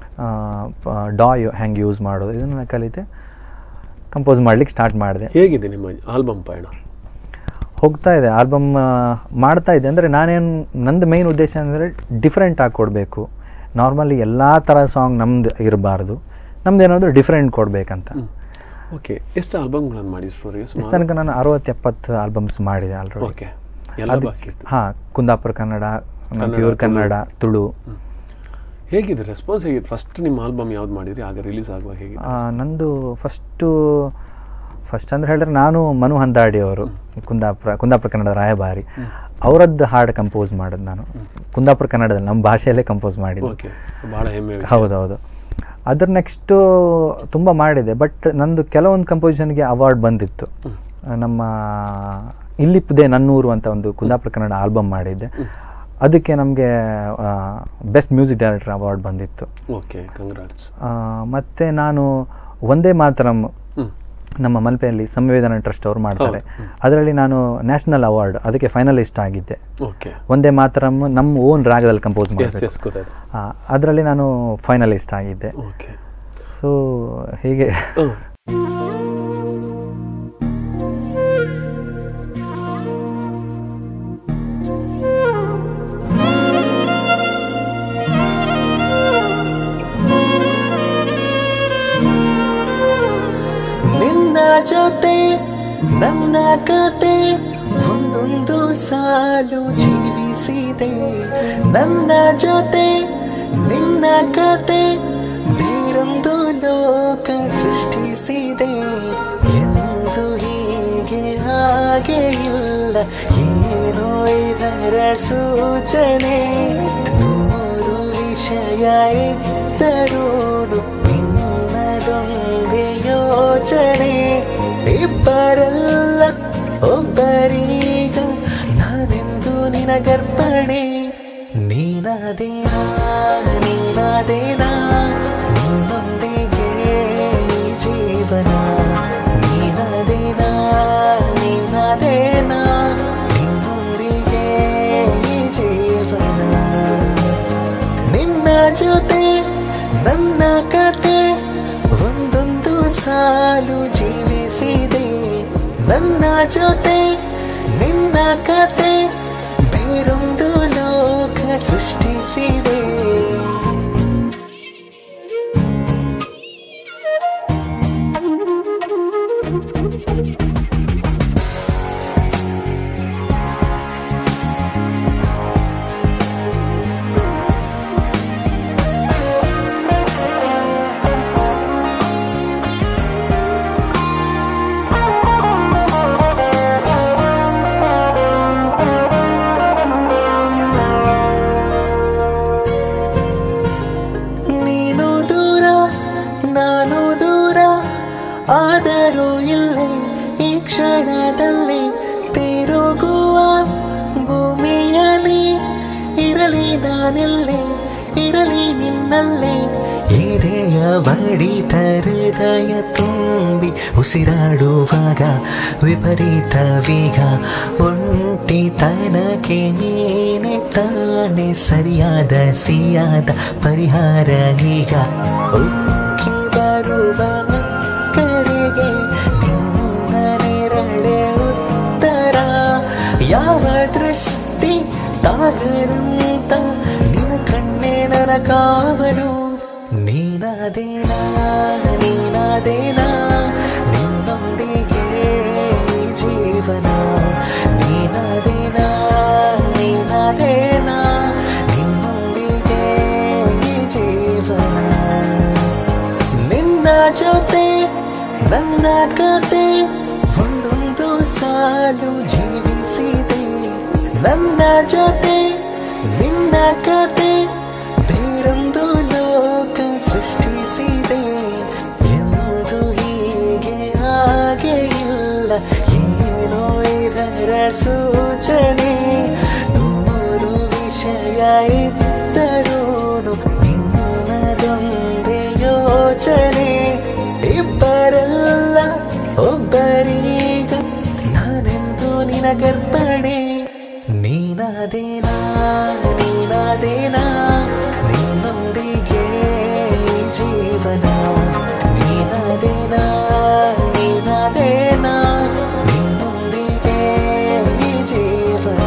Speaker 5: ಡಾಯ್ ಹೆಂಗೆ ಯೂಸ್ ಮಾಡೋದು, ಇದನ್ನು ಕಲಿತೆ ಕಂಪೋಸ್ ಮಾಡ್ಲಿಕ್ಕೆ ಸ್ಟಾರ್ಟ್ ಮಾಡಿದೆ.
Speaker 3: ಹೇಗಿದೆ ನಿಮ್ಮ ಆಲ್ಬಮ್ ಪಯಣ?
Speaker 5: ಹೋಗ್ತಾ ಇದೆ, ಆಲ್ಬಮ್ ಮಾಡ್ತಾ ಇದೆ. ಅಂದರೆ ನಾನೇನು ನಂದು ಮೈನ್ ಉದ್ದೇಶ ಅಂದರೆ ಡಿಫ್ರೆಂಟ್ ಆಗಿ ಕೊಡಬೇಕು. ನಾರ್ಮಲಿ ಎಲ್ಲ ಥರ ಸಾಂಗ್ ನಮ್ದು ಇರಬಾರ್ದು, ನಮ್ದು ಏನಾದರೂ ಡಿಫ್ರೆಂಟ್ ಕೊಡಬೇಕಂತ.
Speaker 3: ಓಕೆ, ಎಷ್ಟು ಆಲ್ಬಮ್ಗಳನ್ನು ಮಾಡಿ ಸ್ಟೋರಿ?
Speaker 5: ಇಷ್ಟು ತನಕ ನಾನು ಅರವತ್ತು ಎಪ್ಪತ್ತು ಆಲ್ಬಮ್ಸ್ ಮಾಡಿದೆ ಆಲ್ರೆಡಿ.
Speaker 3: ಓಕೆ,
Speaker 5: ಹಾಂ, ಕುಂದಾಪುರ ಕನ್ನಡ, ಪ್ಯೂರ್ ಕನ್ನಡ, ತುಳು.
Speaker 3: ಹೇಗಿದೆ ರೆಸ್ಪಾನ್ಸ್? ಹೇಗಿದೆ ಫಸ್ಟ್ ನಿಮ್ಮ ಆಲ್ಬಮ್ ಯಾವ್ದು ಮಾಡಿದ್ರಿ ಆಗ ರಿಲೀಸ್ ಆಗುವಾಗ? ಹೇಗಿದೆ
Speaker 5: ನಂದು ಫಸ್ಟು ಫಸ್ಟ್ ಅಂದರೆ ಹೇಳಿದ್ರೆ ನಾನು ಮನು ಹಂದಾಡಿ ಅವರು, ಕುಂದಾಪುರ ಕುಂದಾಪುರ ಕನ್ನಡ ರಾಯಭಾರಿ, ಅವರದ್ದು ಹಾಡು ಕಂಪೋಸ್ ಮಾಡೋದು ನಾನು ಕುಂದಾಪುರ ಕನ್ನಡದಲ್ಲಿ ನಮ್ಮ ಭಾಷೆಯಲ್ಲೇ ಕಂಪೋಸ್ ಮಾಡಿದ್ದು.
Speaker 3: ಭಾಳ ಹೆಮ್ಮೆ.
Speaker 5: ಹೌದೌದು. ಅದ್ರ ನೆಕ್ಸ್ಟು ತುಂಬ ಮಾಡಿದೆ. ಬಟ್ ನಂದು ಕೆಲವೊಂದು ಕಂಪೋಸಿಷನ್ಗೆ ಅವಾರ್ಡ್ ಬಂದಿತ್ತು. ನಮ್ಮ ಇಲ್ಲಿಪ್ಪದೆ ನನ್ನೂರು ಅಂತ ಒಂದು ಕುಂದಾಪುರ ಕನ್ನಡ ಆಲ್ಬಮ್ ಮಾಡಿದ್ದೆ, ಅದಕ್ಕೆ ನಮಗೆ ಬೆಸ್ಟ್ ಮ್ಯೂಸಿಕ್ ಡೈರೆಕ್ಟರ್ ಅವಾರ್ಡ್ ಬಂದಿತ್ತು.
Speaker 3: Okay, congrats.
Speaker 5: ಮತ್ತು ನಾನು ಒಂದೇ ಮಾತರಂ ನಮ್ಮ ಮಲ್ಪೆಯಲ್ಲಿ ಸಂವೇದನಾ ಟ್ರಸ್ಟ್ ಅವರು ಮಾಡ್ತಾರೆ, ಅದರಲ್ಲಿ ನಾನು ನ್ಯಾಷನಲ್ ಅವಾರ್ಡ್ ಅದಕ್ಕೆ ಫೈನಲಿಸ್ಟ್ ಆಗಿದ್ದೆ. ಒಂದೇ ಮಾತರಂ ನಮ್ಮ ಓನ್ ರಾಗದಲ್ಲಿ ಕಂಪೋಸ್ ಮಾಡಿದ್ದೆ, ಅದರಲ್ಲಿ ನಾನು ಫೈನಲಿಸ್ಟ್ ಆಗಿದ್ದೆ. ಸೊ ಹೀಗೆ
Speaker 2: ಜೊತೆ ನನ್ನ ಕತೆ ಒಂದೊಂದು ಸಾಲು ಜೀವಿಸಿದೆ, ನನ್ನ ಜೊತೆ ನಿನ್ನ ಕತೆ ಬೇರೊಂದು ಲೋಕ ಸೃಷ್ಟಿಸಿದೆ. ಎಂದು ಹೀಗೆ ಹಾಗೆ ಇಲ್ಲ, ಏನೋ ಇದರ ಸೂಚನೆ. ನೂರು ವಿಷಯ ಇದ್ದರೂನು ನಿನ್ನದೊಂದೇ ಯೋಚನೆ. ಇಬ್ಬರಲ್ಲ ಒಬ್ಬರೀಗ ನಾನೆಂದು ನಿನಗರ್ಪಣೆ. ನೀನಾದೇನಾ ನೀನಾದೇನಾ ನಿನ್ನೊಂದಿಗೆ ಜೀವನ. ನೀನಾದೇನಾ ನೀನಾದೇನಾ ನಿನ್ನೊಂದಿಗೆ ಜೀವನ. ನಿನ್ನ ಜೊತೆ ನನ್ನ ಕತೆ ಒಂದೊಂದು ಸಾಲು ಜೀವಿಸಿದೆ, ನನ್ನ ಜೊತೆ ನಿನ್ನ ಕತೆ ಬೇರೊಂದು ಲೋಕ ಸೃಷ್ಟಿಸಿದೆ. ನನ್ನಲ್ಲಿ ಎದೆಯ ಬಡಿತ ಹೃದಯ ತುಂಬಿ ಉಸಿರಾಡುವಾಗ ವಿಪರೀತ ವೇಗ ಒಂಟಿತನಕ್ಕೆ ನೀನೆ ತಾನೆ ಸರಿಯಾದ ಸಿಯಾದ ಪರಿಹಾರ ಈಗ ಉಕ್ಕಿ ಬರುವ ಕರೆಗೆ ನಿನ್ನ ನೆರಳೆ ಉತ್ತರ ಯಾವ ದೃಷ್ಟಿ ತಾಗರಂತ ನಿನ್ನ ಕಣ್ಣೆ ನನ್ನ ಕಾವಲು ನೀನಾದೇನಾ ನೀನಾದೇನಾ ನಿನ್ನೊಂದಿಗೆ ಜೀವನ ನೀನಾದೇನಾ ನೀನಾದೇನಾ ನಿನ್ನೊಂದಿಗೆ ಜೀವನ ನಿನ್ನ ಜೊತೆ ನನ್ನ ಕತೆ ಒಂದೊಂದು ಸಾಲು ಜೀವಿಸಿದೆ ನನ್ನ ಜೊತೆ ನಿನ್ನ ಕತೆ ಬೇರೊಂದು ಲೋಕ ಸೃಷ್ಟಿಸಿದೆ ಎಂದು ಹೀಗೆ ಹಾಗೆ ಇಲ್ಲ ಏನೋ ಇದರ ಸೂಚನೆ ನೂರು ವಿಷಯ ಇದ್ದರೂನು ನಿನ್ನದೊಂದೇ ಯೋಚನೆ ಇಬ್ಬರಲ್ಲ ಒಬ್ಬರೀಗ ನಾನೆಂದು ನಿನ ಗರ್ಭಣೆ ನೀನಾದೇನಾ ನೀನಾದೇನಾ ನಿನ್ನೊಂದಿಗೆ ಜೀವನ ನೀನಾದೇನಾ ನೀನಾದೇನಾ ನಿನ್ನೊಂದಿಗೆ ಜೀವನ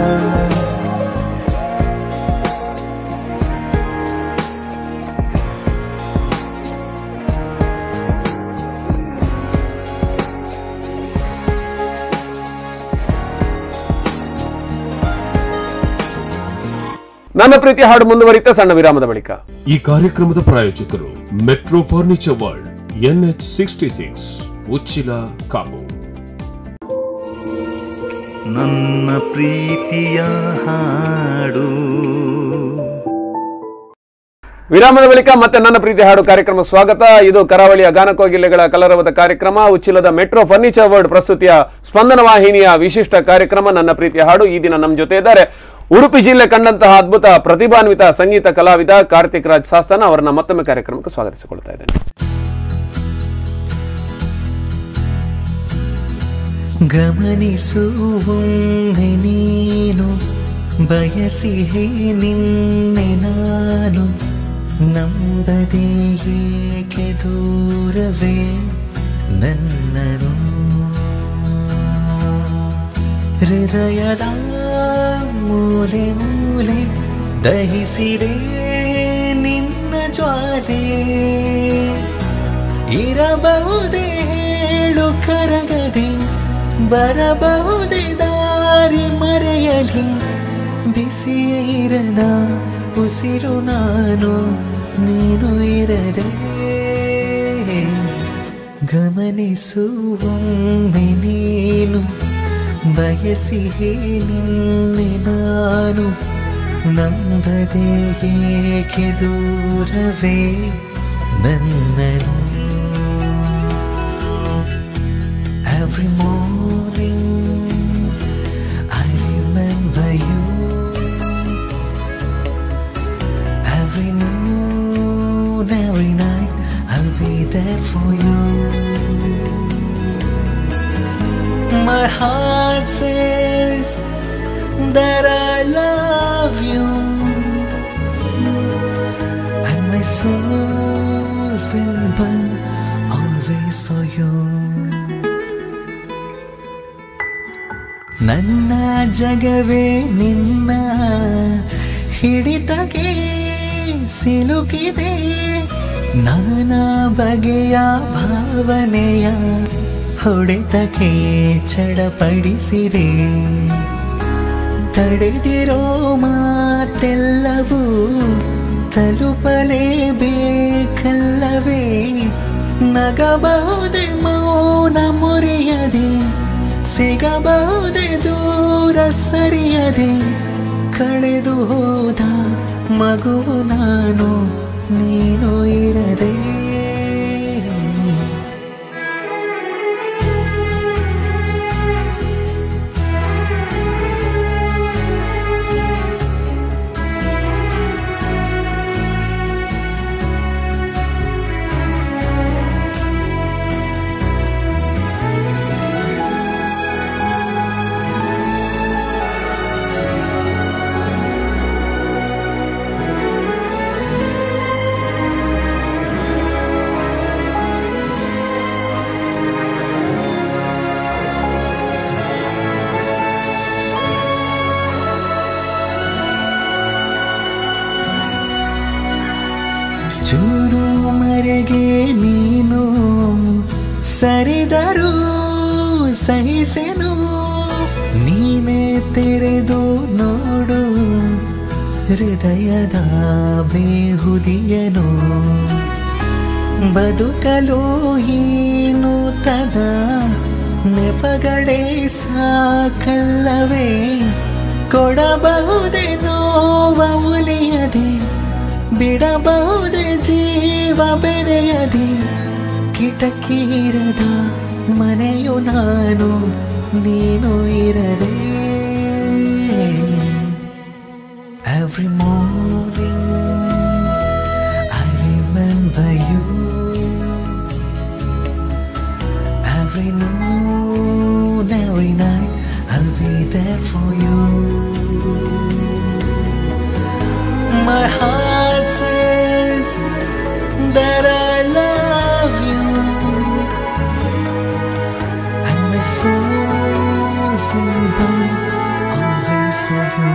Speaker 3: ನನ್ನ ಪ್ರೀತಿ ಹಾಡು ಮುಂದುವರಿತ ಸಣ್ಣ ವಿರಾಮದ ಬಳಿಕ.
Speaker 1: ಈ ಕಾರ್ಯಕ್ರಮದ ಪ್ರಾಯೋಜಕರು metro furniture world, N H sixty six, Uchila, Kapu.
Speaker 2: ನನ್ನ ಪ್ರೀತಿಯ ಹಾಡು.
Speaker 3: ವಿರಾಮದ ಬಳಿಕ ಮತ್ತೆ ನನ್ನ ಪ್ರೀತಿ ಹಾಡು ಕಾರ್ಯಕ್ರಮ ಸ್ವಾಗತ. ಇದು ಕರಾವಳಿಯ ಗಾನಕೋಗಿಲೆಗಳ ಕಲರವದ ಕಾರ್ಯಕ್ರಮ. ಉಚ್ಚಿಲದ ಮೆಟ್ರೋ ಫರ್ನಿಚರ್ ವರ್ಲ್ಡ್ ಪ್ರಸ್ತುತಿಯ ಸ್ಪಂದನ ವಾಹಿನಿಯ ವಿಶಿಷ್ಟ ಕಾರ್ಯಕ್ರಮ ನನ್ನ ಪ್ರೀತಿಯ ಹಾಡು. ಈ ದಿನ ನಮ್ಮ ಜೊತೆ ಇದ್ದಾರೆ ಉಡುಪಿ ಜಿಲ್ಲೆ ಕಂಡಂತಹ ಅದ್ಭುತ ಪ್ರತಿಭಾನ್ವಿತ ಸಂಗೀತ ಕಲಾವಿದ ಕಾರ್ತಿಕ್ ರಾಜ್ ಸಾಸ್ತಾನ. ಅವರನ್ನ ಮತ್ತೊಮ್ಮೆ ಕಾರ್ಯಕ್ರಮಕ್ಕೆ ಸ್ವಾಗತಿಸಿಕೊಳ್ತಾ ಇದ್ದೇನೆ.
Speaker 2: ಗಮನಿಸುವೊಮ್ಮೆ ನೀನು ಬಯಸಿಹೇ ನಿನ್ನೆ ನಾನು ನಂಬದೆ ಏಕೆ ದೂರವೇ ನನ್ನನು ಹೃದಯದ ಮೂಲೆ ಮೂಲೆ ದಹಿಸಿದೆ ನಿನ್ನ ಜ್ವಾಲೆ ಇರಬಹುದೇ ಹೇಳು ಕರಗದೆ ಬರಬಹುದೇ ದಾರಿ ಮರೆಯಲಿ ಬಿಸಿಯೇ ಇರದ ಉಸಿರು ನಾನು ನೀನು ಇರದೆ ಗಮನಿಸುವೊಮ್ಮೆ ನೀನು ಬಯಸಿಹೇ ನಿನ್ನೆ ನಾನು ನಂಬದೆ ಏಕೆ ದೂರವೇ ನನ್ನನು Every morning I remember you Every noon, every night I'll be there for you My heart says that I love you And my soul will burn always for you ನನ್ನ ಜಗವೇ ನಿನ್ನ ಹಿಡಿತಕ್ಕೆ ಸಿಲುಕಿದೆ ನಾನಾ ಬಗೆಯ ಭಾವನೆಯ ಹೊಡೆತಕ್ಕೆ ಚಡಪಡಿಸಿದೆ ತಡೆದಿರೋ ಮಾತೆಲ್ಲವೂ ತಲುಪಲೇಬೇಕಲ್ಲವೇ ನಗಬಹುದೇ ಮೌನ ಮುರಿಯದೆ ಸಿಗಬಹುದೇ ದೂರ ಸರಿಯದೆ ಕಳೆದು ಹೋದ ಮಗುವು ನಾನು ನೀನು ಇರದೆ ಚೂರು ಮರೆಗೆ ನೀನು ಸರಿದರು ಸಹಿಸೆನು, ನೀನೇ ತೆರೆದು ನೋಡು ಹೃದಯದ ಬೇಹುದಿಯನು. ಬದುಕಲು ಏನು ತದ ನೆಪಗಳೇ ಸಾಕಲ್ಲವೇ, ಕೊಡಬಹುದೇ ನೋವ ಉಳಿಯದೆ, ಬಿಡಬಹುದೇ ಜೀವ ಬೆರೆಯದೆ. ಕಿಟಕಿ ಇರದ ಮನೆಯು ನಾನು, ನೀನು ಇರದೆ. Every morning I remember you, every noon, every night I'll be there for you. My heart says that I love you, and my soul will burn always for you.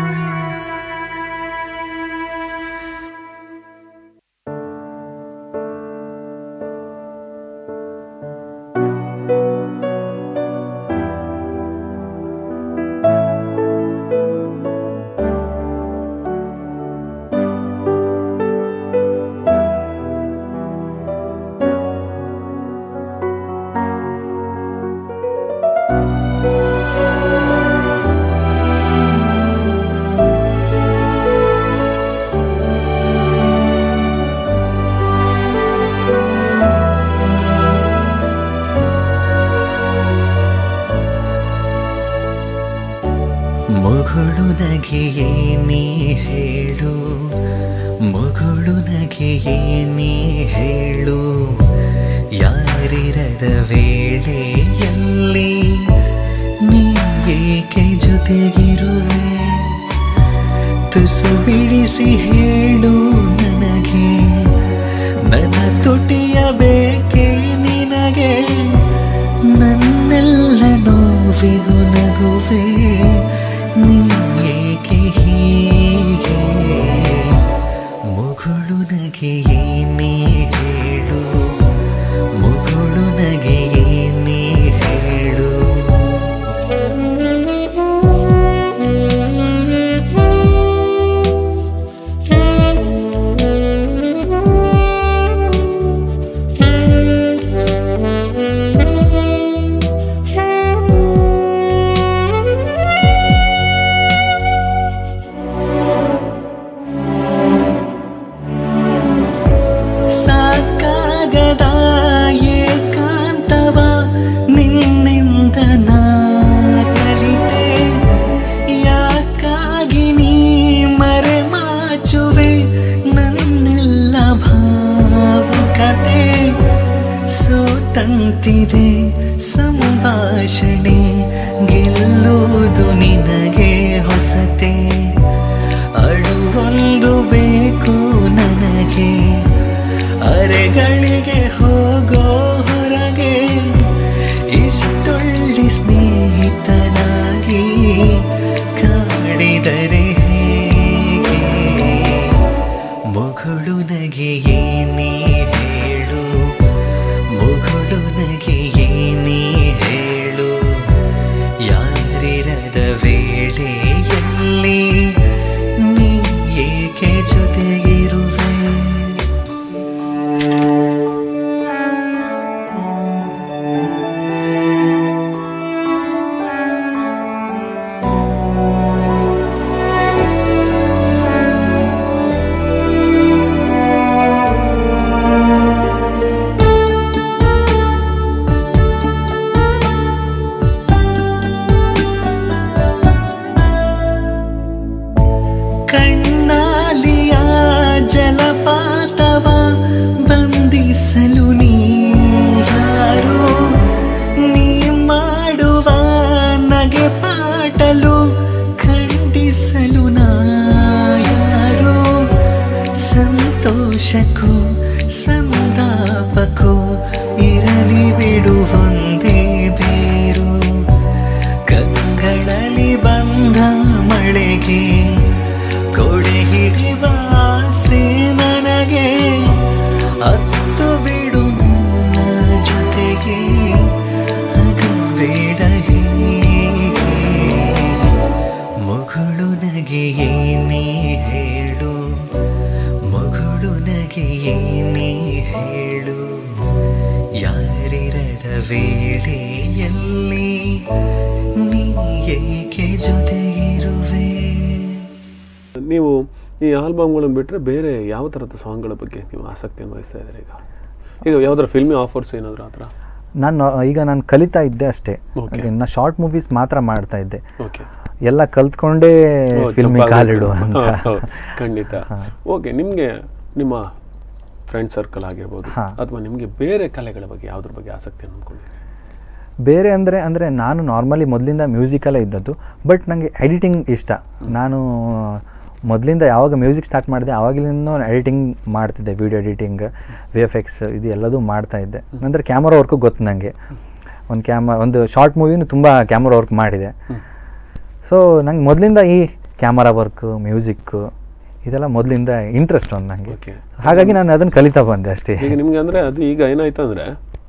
Speaker 2: ಮುಗುಳು ನಗೆಯೇ ನೀ ಹೇಳು, ಮುಗುಳು ನಗೆಯೇ ನೀ ಹೇಳು, ಯಾರಿರದ ವೇಳೆಯಲ್ಲಿ ನೀ ಏಕೆ ಜೊತೆಗಿರುವೆ. ತುಸು ಬಿಡಿಸಿ ಹೇಳು ನನಗೆ, ನನ್ನ ತುಟಿಯ ಬೇಕೆ ನಿನಗೆ. ನನ್ನೆಲ್ಲ ನೋವಿಗೂ ನಗುವೆ, ನೀ ಏಕೆ ಹೀಗೆ. ಮುಗುಳು ನಗೆಯೇ ನೀ ಹೇಳು, ಮುಗುಳು ನಗೆಯೇ ನೀ ಹೇಳು. ಸಾಕಾಗದ ಏಕಾಂತವ ನಿನ್ನಿಂದ ನಾ ಕಲಿತೆ, ಯಾಕಾಗಿ ನೀ ಮರೆಮಾಚುವೆ ನನ್ನೆಲ್ಲ ಭಾವುಕತೆ. ಸೋತಂತಿದೆ ಸಂಭಾಷಣೆ, ಗೆಲ್ಲುವುದು ನಿನಗೆ ಹೊಸತೆ. ಅಳುವೊಂದು ಬೇಕು ನನಗೆ, ಅರೆಗಳಿಗೆ ಹೋಗೋ ಹೊರಗೆ. ಇಷ್ಟೊಳ್ಳೆ ಸ್ನೇಹಿತನಾಗಿ ಕಾಡಿದರೆ ಹೇಗೆ. ಮುಗುಳು ನಗೆಯೇ ನೀ ಹೇಳು, ಮುಗುಳು ನಗೆಯೇ ನೀ ಹೇಳು, ಯಾರಿರದ ವೇಳೆಯಲ್ಲಿ ನೀ ಏಕೆ ಜೊತೆಗಿರುವೆ. ಕಣ್ಣಾಲಿಯ ಜಲಪಾತವ ಬಂಧಿಸಲು ನೀ ಯಾರು, ನೀ ಮಾಡುವ ನಗೆ ಪಾಟಲು ಖಂಡಿಸಲು ನಾ ಯಾರು. ಸಂತೋಷಕ್ಕೂ ಸಂತಾಪಕ್ಕೂ ಇರಲಿ ಬಿಡುವಂದೇ ಬೇರು. ಕಂಗಳಲ್ಲಿ ಬಂದ ಮಳೆಗೆ ಕೊಡೆ ಹಿಡಿವ ಆಸೆ ನನಗೆ. ವೇಳೆಯಲ್ಲಿ ನೀ ಏಕೆ ಜೊತೆಗಿರುವೆ.
Speaker 3: ನೀವು ಈ ಆಲ್ಬಮ್ಗಳನ್ನು ಬಿಟ್ಟರೆ ಬೇರೆ ಯಾವ ಥರದ ಸಾಂಗ್ಗಳ ಬಗ್ಗೆ ನೀವು ಆಸಕ್ತಿಯನ್ನು ವಹಿಸ್ತಾ ಇದ್ದೀರಿ ಈಗ? ಈಗ ಯಾವ್ದಾರ ಫಿಲ್ಮಿ ಆಫರ್ಸ್ ಏನಾದರೂ ಆ ಥರ?
Speaker 5: ನಾನು ಈಗ ನಾನು ಕಲಿತಾ ಇದ್ದೆ ಅಷ್ಟೇ.
Speaker 3: Okay.
Speaker 5: ನಾನು ಶಾರ್ಟ್ ಮೂವೀಸ್ ಮಾತ್ರ ಮಾಡ್ತಾ ಇದ್ದೆ.
Speaker 3: ಓಕೆ,
Speaker 5: ಎಲ್ಲ ಕಲ್ತ್ಕೊಂಡೇ ಫಿಲ್ಮಿ ಕಾಲಿಡು ಅಂತ.
Speaker 3: ಖಂಡಿತ. ಓಕೆ, ನಿಮಗೆ ನಿಮ್ಮ ಫ್ರೆಂಡ್ ಸರ್ಕಲ್ ಆಗಿರ್ಬೋದು ಅಥವಾ ನಿಮಗೆ ಬೇರೆ ಕಲೆಗಳ ಬಗ್ಗೆ ಯಾವುದ್ರ ಬಗ್ಗೆ ಆಸಕ್ತಿಯನ್ನು ಅಂದ್ಕೊಂಡಿದ್ದೀರಿ?
Speaker 5: ಬೇರೆ ಅಂದರೆ ಅಂದರೆ ನಾನು ನಾರ್ಮಲಿ ಮೊದಲಿಂದ ಮ್ಯೂಸಿಕಲ್ಲೇ ಇದ್ದದ್ದು, ಬಟ್ ನನಗೆ ಎಡಿಟಿಂಗ್ ಇಷ್ಟ. ನಾನು ಮೊದಲಿಂದ ಯಾವಾಗ ಮ್ಯೂಸಿಕ್ ಸ್ಟಾರ್ಟ್ ಮಾಡಿದೆ ಆವಾಗಲಿಂದ ಎಡಿಟಿಂಗ್ ಮಾಡ್ತಿದ್ದೆ, video editing, V F X ಇದು ಎಲ್ಲದೂ ಮಾಡ್ತಾಯಿದ್ದೆ. ನಂತರ ಕ್ಯಾಮ್ರಾ ವರ್ಕು ಗೊತ್ತು ನನಗೆ. ಒಂದು ಕ್ಯಾಮ್ರಾ ಒಂದು ಶಾರ್ಟ್ ಮೂವಿನೂ ತುಂಬ ಕ್ಯಾಮ್ರಾ ವರ್ಕ್ ಮಾಡಿದೆ. ಸೊ ನಂಗೆ ಮೊದಲಿಂದ ಈ ಕ್ಯಾಮರಾ ವರ್ಕು, ಮ್ಯೂಸಿಕ್ಕು ಇದೆಲ್ಲ ಮೊದಲಿಂದ ಇಂಟ್ರೆಸ್ಟ್ ಒಂದು ನನಗೆ. ಹಾಗಾಗಿ ನಾನು ಅದನ್ನು ಕಲಿತಾ ಬಂದೆ ಅಷ್ಟೇ.
Speaker 3: ಈಗ ನಿಮಗೆ ಅಂದರೆ ಅದು ಈಗ ಏನಾಯ್ತು ಅಂದರೆ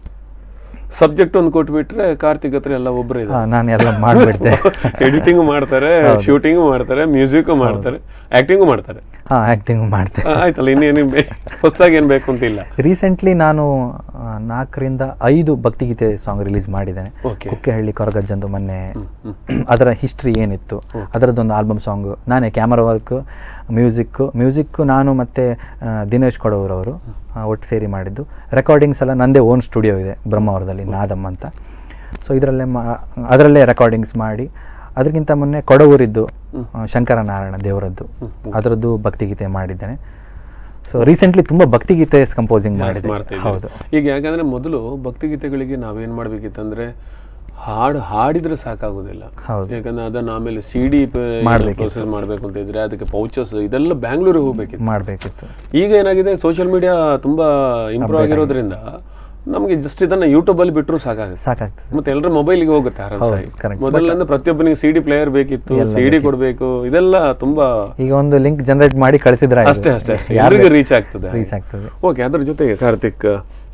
Speaker 3: ಸಬ್ಜೆಕ್ಟ್ ಒಂದು ಕೊಟ್ಬಿಟ್ರೆ ಕಾರ್ತಿಕ್ ಹತ್ರ ಎಲ್ಲ ಒಬ್ಬರೇ ಇದೆ,
Speaker 5: ನಾನು ಎಲ್ಲ ಮಾಡಿಬಿಡ್ತೆ.
Speaker 3: ಎಡಿಟಿಂಗು ಮಾಡ್ತಾರೆ, ಶೂಟಿಂಗು ಮಾಡ್ತಾರೆ, ಮ್ಯೂಸಿಕ್ಕು ಮಾಡ್ತಾರೆ, ಆ್ಯಕ್ಟಿಂಗು ಮಾಡ್ತಾರೆ.
Speaker 5: ಹಾಂ, ಆ್ಯಕ್ಟಿಂಗು ಮಾಡ್ತಾರೆ.
Speaker 3: ಆಯ್ತಲ್ಲ, ಇನ್ನೇನು ಹೊಸದಾಗಿ ಏನು ಬೇಕು ಅಂತಿಲ್ಲ.
Speaker 5: ರೀಸೆಂಟ್ಲಿ ನಾನು ನಾಲ್ಕರಿಂದ ಐದು ಭಕ್ತಿಗೀತೆ ಸಾಂಗ್ ರಿಲೀಸ್ ಮಾಡಿದ್ದೇನೆ. ಕುಕ್ಕೆಹಳ್ಳಿ ಕೊರಗಜ್ಜಂದು ಮೊನ್ನೆ ಅದರ ಹಿಸ್ಟ್ರಿ ಏನಿತ್ತು ಅದರದ್ದೊಂದು ಆಲ್ಬಮ್ ಸಾಂಗು ನಾನೇ ಕ್ಯಾಮರಾ ವರ್ಕ್, ಮ್ಯೂಸಿಕ್ಕು ಮ್ಯೂಸಿಕ್ಕು ನಾನು ಮತ್ತು ದಿನೇಶ್ ಕೊಡವರವರು ಒಟ್ಟು ಸೇರಿ ಮಾಡಿದ್ದು. ರೆಕಾರ್ಡಿಂಗ್ಸ್ ಎಲ್ಲ ನನ್ನದೇ ಓನ್ ಸ್ಟುಡಿಯೋ ಇದೆ ಬ್ರಹ್ಮಾವರದಲ್ಲಿ, ನಾದಮ್ ಅಂತ. ಸೊ ಇದರಲ್ಲೇ ಮಾ ಅದರಲ್ಲೇ ರೆಕಾರ್ಡಿಂಗ್ಸ್ ಮಾಡಿ, ಅದಕ್ಕಿಂತ ಮೊನ್ನೆ ಕೊಡವೂರಿದ್ದು ಶಂಕರನಾರಾಯಣ ದೇವರದ್ದು ಅದರದ್ದು ಭಕ್ತಿಗೀತೆ ಮಾಡಿದ್ದೇನೆ. ಸೊ ರೀಸೆಂಟ್ಲಿ ತುಂಬ ಭಕ್ತಿಗೀತೆ ಕಂಪೋಸಿಂಗ್ ಮಾಡಿದೆ. ಹೌದು.
Speaker 3: ಈಗ ಯಾಕಂದರೆ ಮೊದಲು ಭಕ್ತಿಗೀತೆಗಳಿಗೆ ನಾವೇನು ಮಾಡಬೇಕಿತ್ತಂದರೆ ಹಾಡು ಹಾಡಿದ್ರೆ ಸಾಕಾಗೋದಿಲ್ಲ. ಯಾಕಂದ್ರೆ ಅದನ್ನ ಆಮೇಲೆ ಸಿ ಡಿ ಪ್ರೊಸೆಸ್ ಮಾಡಬೇಕು ಅಂತ ಇದ್ರೆ ಅದಕ್ಕೆ ಪೌಚಸ್ ಇದೆಲ್ಲ ಬ್ಯಾಂಗ್ಳೂರಿಗೆ ಹೋಗ್ಬೇಕಿತ್ತು
Speaker 5: ಮಾಡಬೇಕಿತ್ತು. ಈಗ
Speaker 3: ಏನಾಗಿದೆ, ಸೋಷಿಯಲ್ ಮೀಡಿಯಾ ತುಂಬಾ ಇಂಪ್ರೂವ್ ಆಗಿರೋದ್ರಿಂದ ನಮಗೆ ಜಸ್ಟ್ ಇದನ್ನ ಯೂಟ್ಯೂಬ್ ಅಲ್ಲಿ ಬಿಟ್ಟರು ಸಾಕಾಗುತ್ತೆ
Speaker 5: ಸಾಕಾಗ್ತದೆ
Speaker 3: ಮತ್ತೆ ಎಲ್ಲರ ಮೊಬೈಲ್ಗೆ ಹೋಗುತ್ತೆ. ಮೊದಲಿಂದ ಪ್ರತಿಯೊಬ್ಬನಿಗೆ ಸಿಡಿ ಪ್ಲೇಯರ್ ಬೇಕಿತ್ತು, ಸಿಡಿ ಕೊಡಬೇಕು, ಇದೆಲ್ಲ ತುಂಬಾ. ಈಗ
Speaker 5: ಒಂದು ಲಿಂಕ್ ಜನರೇಟ್ ಮಾಡಿ ಕಳಿಸಿದ್ರೆ
Speaker 3: ಅಷ್ಟೇ ಅಷ್ಟೇ ಯಾರಿಗೆ ರೀಚ್ ಆಗ್ತದೆ
Speaker 5: ರೀಚ್ ಆಗ್ತದೆ
Speaker 3: ಓಕೆ. ಅದ್ರ ಜೊತೆಗೆ ಕಾರ್ತಿಕ್,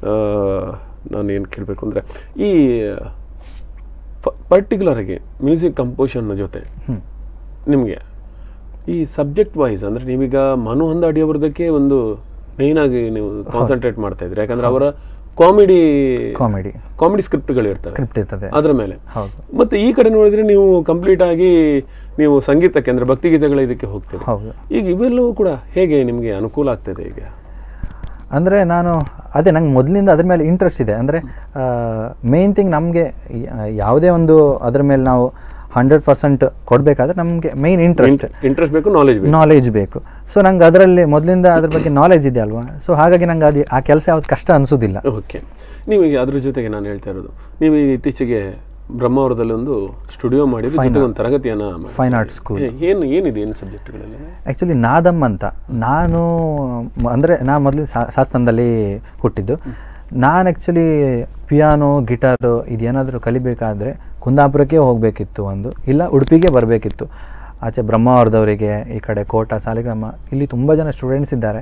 Speaker 3: ನಾನು ಏನು ಕೇಳಬೇಕು ಅಂದರೆ, ಈ ಪರ್ಟಿಕ್ಯುಲರ್ ಆಗಿ ಮ್ಯೂಸಿಕ್ ಕಂಪೋಷನ್ ಜೊತೆ ನಿಮಗೆ ಈ ಸಬ್ಜೆಕ್ಟ್ ವೈಸ್ ಅಂದರೆ ನೀವೀಗ ಮನು ಹಂದಾಡಿ ಅವರದಕ್ಕೆ ಒಂದು ಮೇಯ್ನ್ ಆಗಿ ನೀವು ಕಾನ್ಸಂಟ್ರೇಟ್ ಮಾಡ್ತಾ ಇದ್ರಿ, ಯಾಕಂದ್ರೆ ಅವರ ಕಾಮಿಡಿ
Speaker 5: ಕಾಮಿಡಿ
Speaker 3: ಕಾಮಿಡಿ ಸ್ಕ್ರಿಪ್ಟ್ಗಳು ಇರ್ತವೆ,
Speaker 5: ಸ್ಕ್ರಿಪ್ಟ್ ಇರ್ತದೆ
Speaker 3: ಅದ್ರ ಮೇಲೆ. ಮತ್ತೆ ಈ ಕಡೆ ನೋಡಿದ್ರೆ ನೀವು ಕಂಪ್ಲೀಟ್ ಆಗಿ ನೀವು ಸಂಗೀತಕ್ಕೆ ಅಂದ್ರೆ ಭಕ್ತಿಗೀತೆಗಳ ಇದಕ್ಕೆ ಹೋಗ್ತೀರಿ. ಈಗ ಇವೆಲ್ಲವೂ ಕೂಡ ಹೇಗೆ ನಿಮಗೆ ಅನುಕೂಲ ಆಗ್ತದೆ ಈಗ?
Speaker 5: ಅಂದರೆ ನಾನು ಅದೇ ನಂಗೆ ಮೊದಲಿಂದ ಅದ್ರ ಮೇಲೆ ಇಂಟ್ರೆಸ್ಟ್ ಇದೆ. ಅಂದರೆ ಮೇನ್ ಥಿಂಗ್ ನಮಗೆ ಯಾವುದೇ ಒಂದು ಅದ್ರ ಮೇಲೆ ನಾವು ಹಂಡ್ರೆಡ್ ಪರ್ಸೆಂಟ್ ಕೊಡಬೇಕಾದ್ರೆ ನಮಗೆ ಮೇನ್ ಇಂಟ್ರೆಸ್ಟ್
Speaker 3: ಇಂಟ್ರೆಸ್ಟ್ ಬೇಕು, ನಾಲೆಜ್
Speaker 5: ನಾಲೆಜ್ ಬೇಕು. ಸೊ ನಂಗೆ ಅದರಲ್ಲಿ ಮೊದಲಿಂದ ಅದ್ರ ಬಗ್ಗೆ ನಾಲೆಜ್ ಇದೆ ಅಲ್ವಾ, ಸೊ ಹಾಗಾಗಿ ನಂಗೆ ಅದು ಆ ಕೆಲಸ ಯಾವ್ದು ಕಷ್ಟ ಅನಿಸೋದಿಲ್ಲ.
Speaker 3: ಓಕೆ. ನೀವು ಅದ್ರ ಜೊತೆಗೆ ನಾನು ಹೇಳ್ತಾ ಇರೋದು, ನೀವು ಇತ್ತೀಚೆಗೆ ಬ್ರಹ್ಮಾವರದಲ್ಲಿ ಒಂದು ಸ್ಟುಡಿಯೋ ಮಾಡಿ ಒಂದು ತರಗತಿಯನ್ನು
Speaker 5: ಫೈನ್ ಆರ್ಟ್ಸ್ ಸ್ಕೂಲ್.
Speaker 3: ಏನು ಏನಿದೆ ಏನು ಸಬ್ಜೆಕ್ಟ್ಗಳಲ್ಲಿ?
Speaker 5: ಆ್ಯಕ್ಚುಲಿ ನಾದಮ್ ಅಂತ. ನಾನು ಅಂದರೆ ನಾನು ಮೊದಲು ಶಾಸ್ತ್ರದಲ್ಲಿ ಹುಟ್ಟಿದ್ದು. ನಾನು ಆ್ಯಕ್ಚುಲಿ ಪಿಯಾನೋ, ಗಿಟಾರು ಇದೇನಾದರೂ ಕಲಿಬೇಕಾದ್ರೆ ಕುಂದಾಪುರಕ್ಕೆ ಹೋಗಬೇಕಿತ್ತು ಒಂದು, ಇಲ್ಲ ಉಡುಪಿಗೆ ಬರಬೇಕಿತ್ತು. ಆಚೆ ಬ್ರಹ್ಮಾವರದವರಿಗೆ, ಈ ಕಡೆ ಕೋಟ, ಸಾಲಿಗ್ರಾಮ, ಇಲ್ಲಿ ತುಂಬ ಜನ ಸ್ಟೂಡೆಂಟ್ಸ್ ಇದ್ದಾರೆ.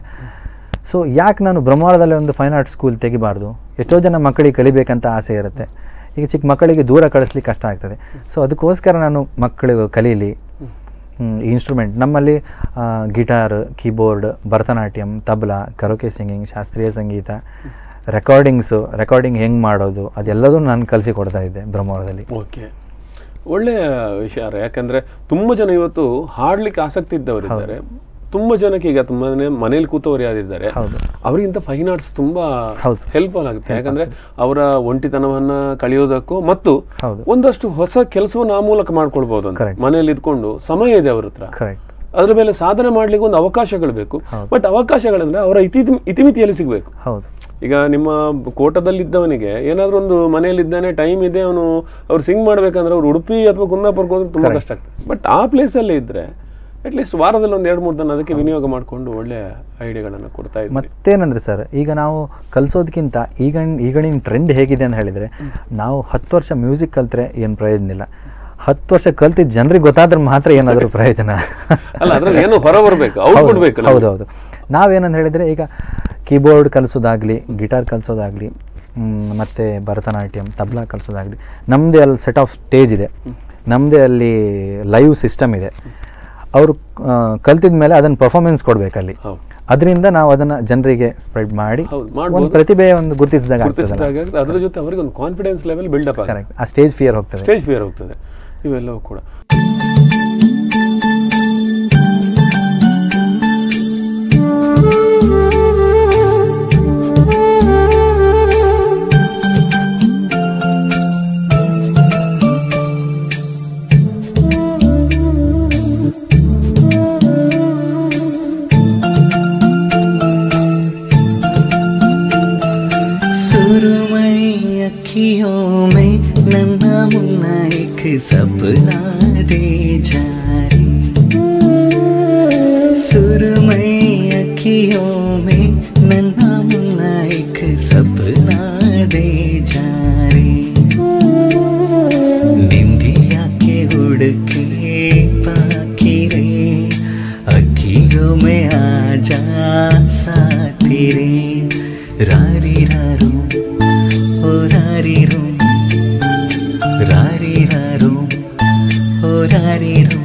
Speaker 5: ಸೊ ಯಾಕೆ ನಾನು ಬ್ರಹ್ಮಾವರದಲ್ಲಿ ಒಂದು ಫೈನ್ ಆರ್ಟ್ಸ್ ಸ್ಕೂಲ್ ತೆಗಿಬಾರ್ದು? ಎಷ್ಟೋ ಜನ ಮಕ್ಕಳಿಗೆ ಕಲಿಬೇಕಂತ ಆಸೆ ಇರುತ್ತೆ. ಈಗ ಚಿಕ್ಕ ಮಕ್ಕಳಿಗೆ ದೂರ ಕಳಿಸ್ಲಿಕ್ಕೆ ಕಷ್ಟ ಆಗ್ತದೆ. ಸೊ ಅದಕ್ಕೋಸ್ಕರ ನಾನು ಮಕ್ಕಳಿಗೆ ಕಲೀಲಿ ಇನ್ಸ್ಟ್ರೂಮೆಂಟ್. ನಮ್ಮಲ್ಲಿ guitar, keyboard, Bharatanatyam, tabla, karaoke singing, ಶಾಸ್ತ್ರೀಯ ಸಂಗೀತ, ರೆಕಾರ್ಡಿಂಗ್ಸು, ರೆಕಾರ್ಡಿಂಗ್ ಹೆಂಗೆ ಮಾಡೋದು ಅದೆಲ್ಲದೂ ನಾನು ಕಲಿಸಿ ಕೊಡ್ತಾ ಇದ್ದೆ ಬ್ರಹ್ಮಾವರದಲ್ಲಿ.
Speaker 3: ಓಕೆ, ಒಳ್ಳೆಯ ವಿಷಯ. ಯಾಕಂದರೆ ತುಂಬ ಜನ ಇವತ್ತು ಹಾಡ್ಲಿಕ್ಕೆ ಆಸಕ್ತಿ ಇದ್ದವರಿದ್ದಾರೆ, ತುಂಬ ಜನಕ್ಕೆ ಈಗ ತುಂಬ ಮನೇಲಿ ಕೂತವ್ರು ಯಾರಿದ್ದಾರೆ ಅವರಿಗಿಂತ ಫೈನ್ ಆರ್ಟ್ಸ್ ತುಂಬ ಹೆಲ್ಪ್ಫುಲ್ ಆಗುತ್ತೆ. ಯಾಕಂದ್ರೆ ಅವರ ಒಂಟಿತನವನ್ನ ಕಳೆಯೋದಕ್ಕೂ ಮತ್ತು ಒಂದಷ್ಟು ಹೊಸ ಕೆಲಸವನ್ನು ಆ ಮೂಲಕ ಮಾಡ್ಕೊಳ್ಬಹುದು ಅಂತ. ಮನೇಲಿ ಇದ್ಕೊಂಡು ಸಮಯ ಇದೆ ಅವ್ರ ಹತ್ರ, ಅದ್ರ ಮೇಲೆ ಸಾಧನೆ ಮಾಡ್ಲಿಕ್ಕೆ ಒಂದು ಅವಕಾಶಗಳು ಬೇಕು. ಬಟ್ ಅವಕಾಶಗಳಂದ್ರೆ ಅವರ ಇತಿ ಇತಿಮಿತಿಯಲ್ಲಿ ಸಿಗ್ಬೇಕು. ಈಗ ನಿಮ್ಮ ಕೋಟದಲ್ಲಿದ್ದವನಿಗೆ ಏನಾದ್ರೂ ಒಂದು ಮನೆಯಲ್ಲಿದ್ದಾನೆ, ಟೈಮ್ ಇದೆ, ಅವನು ಅವ್ರು ಸಿಂಗ್ ಮಾಡ್ಬೇಕಂದ್ರೆ ಅವ್ರು ಉಡುಪಿ ಅಥವಾ ಕುಂದಾಪುರಕ್ಕೆ ಹೋದ್ರೆ ತುಂಬಾ ಕಷ್ಟ ಆಗ್ತದೆ. ಬಟ್ ಆ ಪ್ಲೇಸಲ್ಲಿ ಇದ್ರೆ ಅಟ್ಲೀಸ್ಟ್ ವಾರದಲ್ಲಿ ಒಂದು ಎರಡು ಮೂರು ದಿನ ಅದಕ್ಕೆ ವಿನಿಯೋಗ ಮಾಡಿಕೊಂಡು ಒಳ್ಳೆ ಐಡಿಯಾಗಳನ್ನು ಕೊಡ್ತಾ ಇದ್ದೀವಿ.
Speaker 5: ಮತ್ತೇನಂದ್ರೆ ಸರ್, ಈಗ ನಾವು ಕಲಿಸೋದಕ್ಕಿಂತ ಈಗ ಈಗಿನ ಟ್ರೆಂಡ್ ಹೇಗಿದೆ ಅಂತ ಹೇಳಿದ್ರೆ, ನಾವು ಹತ್ತು ವರ್ಷ ಮ್ಯೂಸಿಕ್ ಕಲ್ತ್ರೆ ಏನು ಪ್ರಯೋಜನ ಇಲ್ಲ, ಹತ್ತು ವರ್ಷ ಕಲ್ತಿದ್ದು ಜನರಿಗೆ ಗೊತ್ತಾದ್ರೆ ಮಾತ್ರ ಏನಾದರೂ ಪ್ರಯೋಜನ
Speaker 3: ಅಲ್ಲ, ಅದ್ರಲ್ಲಿ ಏನು ಹೊರ ಬರಬೇಕು, ಔಟ್ಪುಟ್.
Speaker 5: ಹೌದೌದು. ನಾವೇನಂತ ಹೇಳಿದರೆ, ಈಗ ಕೀಬೋರ್ಡ್ ಕಲಿಸೋದಾಗಲಿ, ಗಿಟಾರ್ ಕಲಿಸೋದಾಗಲಿ, ಮತ್ತು ಭರತನಾಟ್ಯಂ, ತಬಲಾ ಕಲಿಸೋದಾಗಲಿ, ನಮ್ಮದೇ ಅಲ್ಲಿ ಸೆಟ್ ಆಫ್ ಸ್ಟೇಜ್ ಇದೆ, ನಮ್ಮದೇ ಅಲ್ಲಿ ಲೈವ್ ಸಿಸ್ಟಮ್ ಇದೆ. ಅವರು ಕಲ್ತಿದ ಮೇಲೆ ಅದನ್ನು ಪರ್ಫಾರ್ಮೆನ್ಸ್ ಕೊಡಬೇಕಲ್ಲಿ. ಅದರಿಂದ ನಾವು ಅದನ್ನು ಜನರಿಗೆ ಸ್ಪ್ರೆಡ್ ಮಾಡಿ ಒಂದು ಪ್ರತಿಭೆ ಒಂದು ಗುರುತಿಸಿದಾಗ
Speaker 3: ಅದರ ಜೊತೆ ಅವರಿಗೆ ಒಂದು ಕಾನ್ಫಿಡೆನ್ಸ್ ಲೆವೆಲ್ ಬಿಲ್ಡಪ್ ಆಗುತ್ತೆ.
Speaker 5: ಕರೆಕ್ಟ್. ಆ ಸ್ಟೇಜ್ ಫಿಯರ್ ಹೋಗ್ತದೆ
Speaker 3: ಸ್ಟೇಜ್ ಫಿಯರ್ ಹೋಗ್ತದೆ ಇವೆಲ್ಲವೂ ಕೂಡ.
Speaker 2: सपना दे जा रे सुरमई अखियों में नन्हा मुन्ना एक सपना दे जा रे निंदिया के उड़ के पाखी रे अखियों में आ जा साथी रे रारी रारू ओ रारी रू रारी रारू ओ रारी रू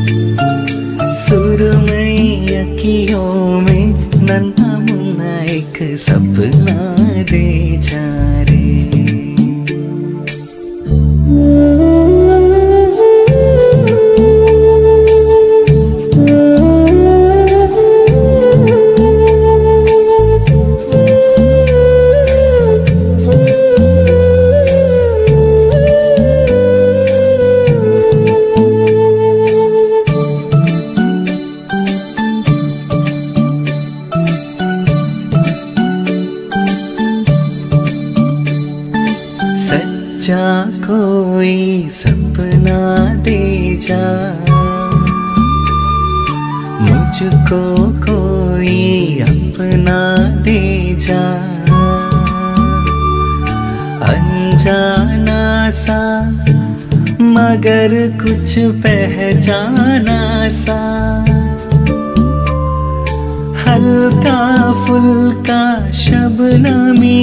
Speaker 2: सुरमई अखियों में नन्हा मुन्ना एक सपना दे जा रे. सच्चा कोई सपना दे जा मुझको कोई अपना दे जा अनजाना सा मगर कुछ पहचाना सा हल्का फुल्का शबनमी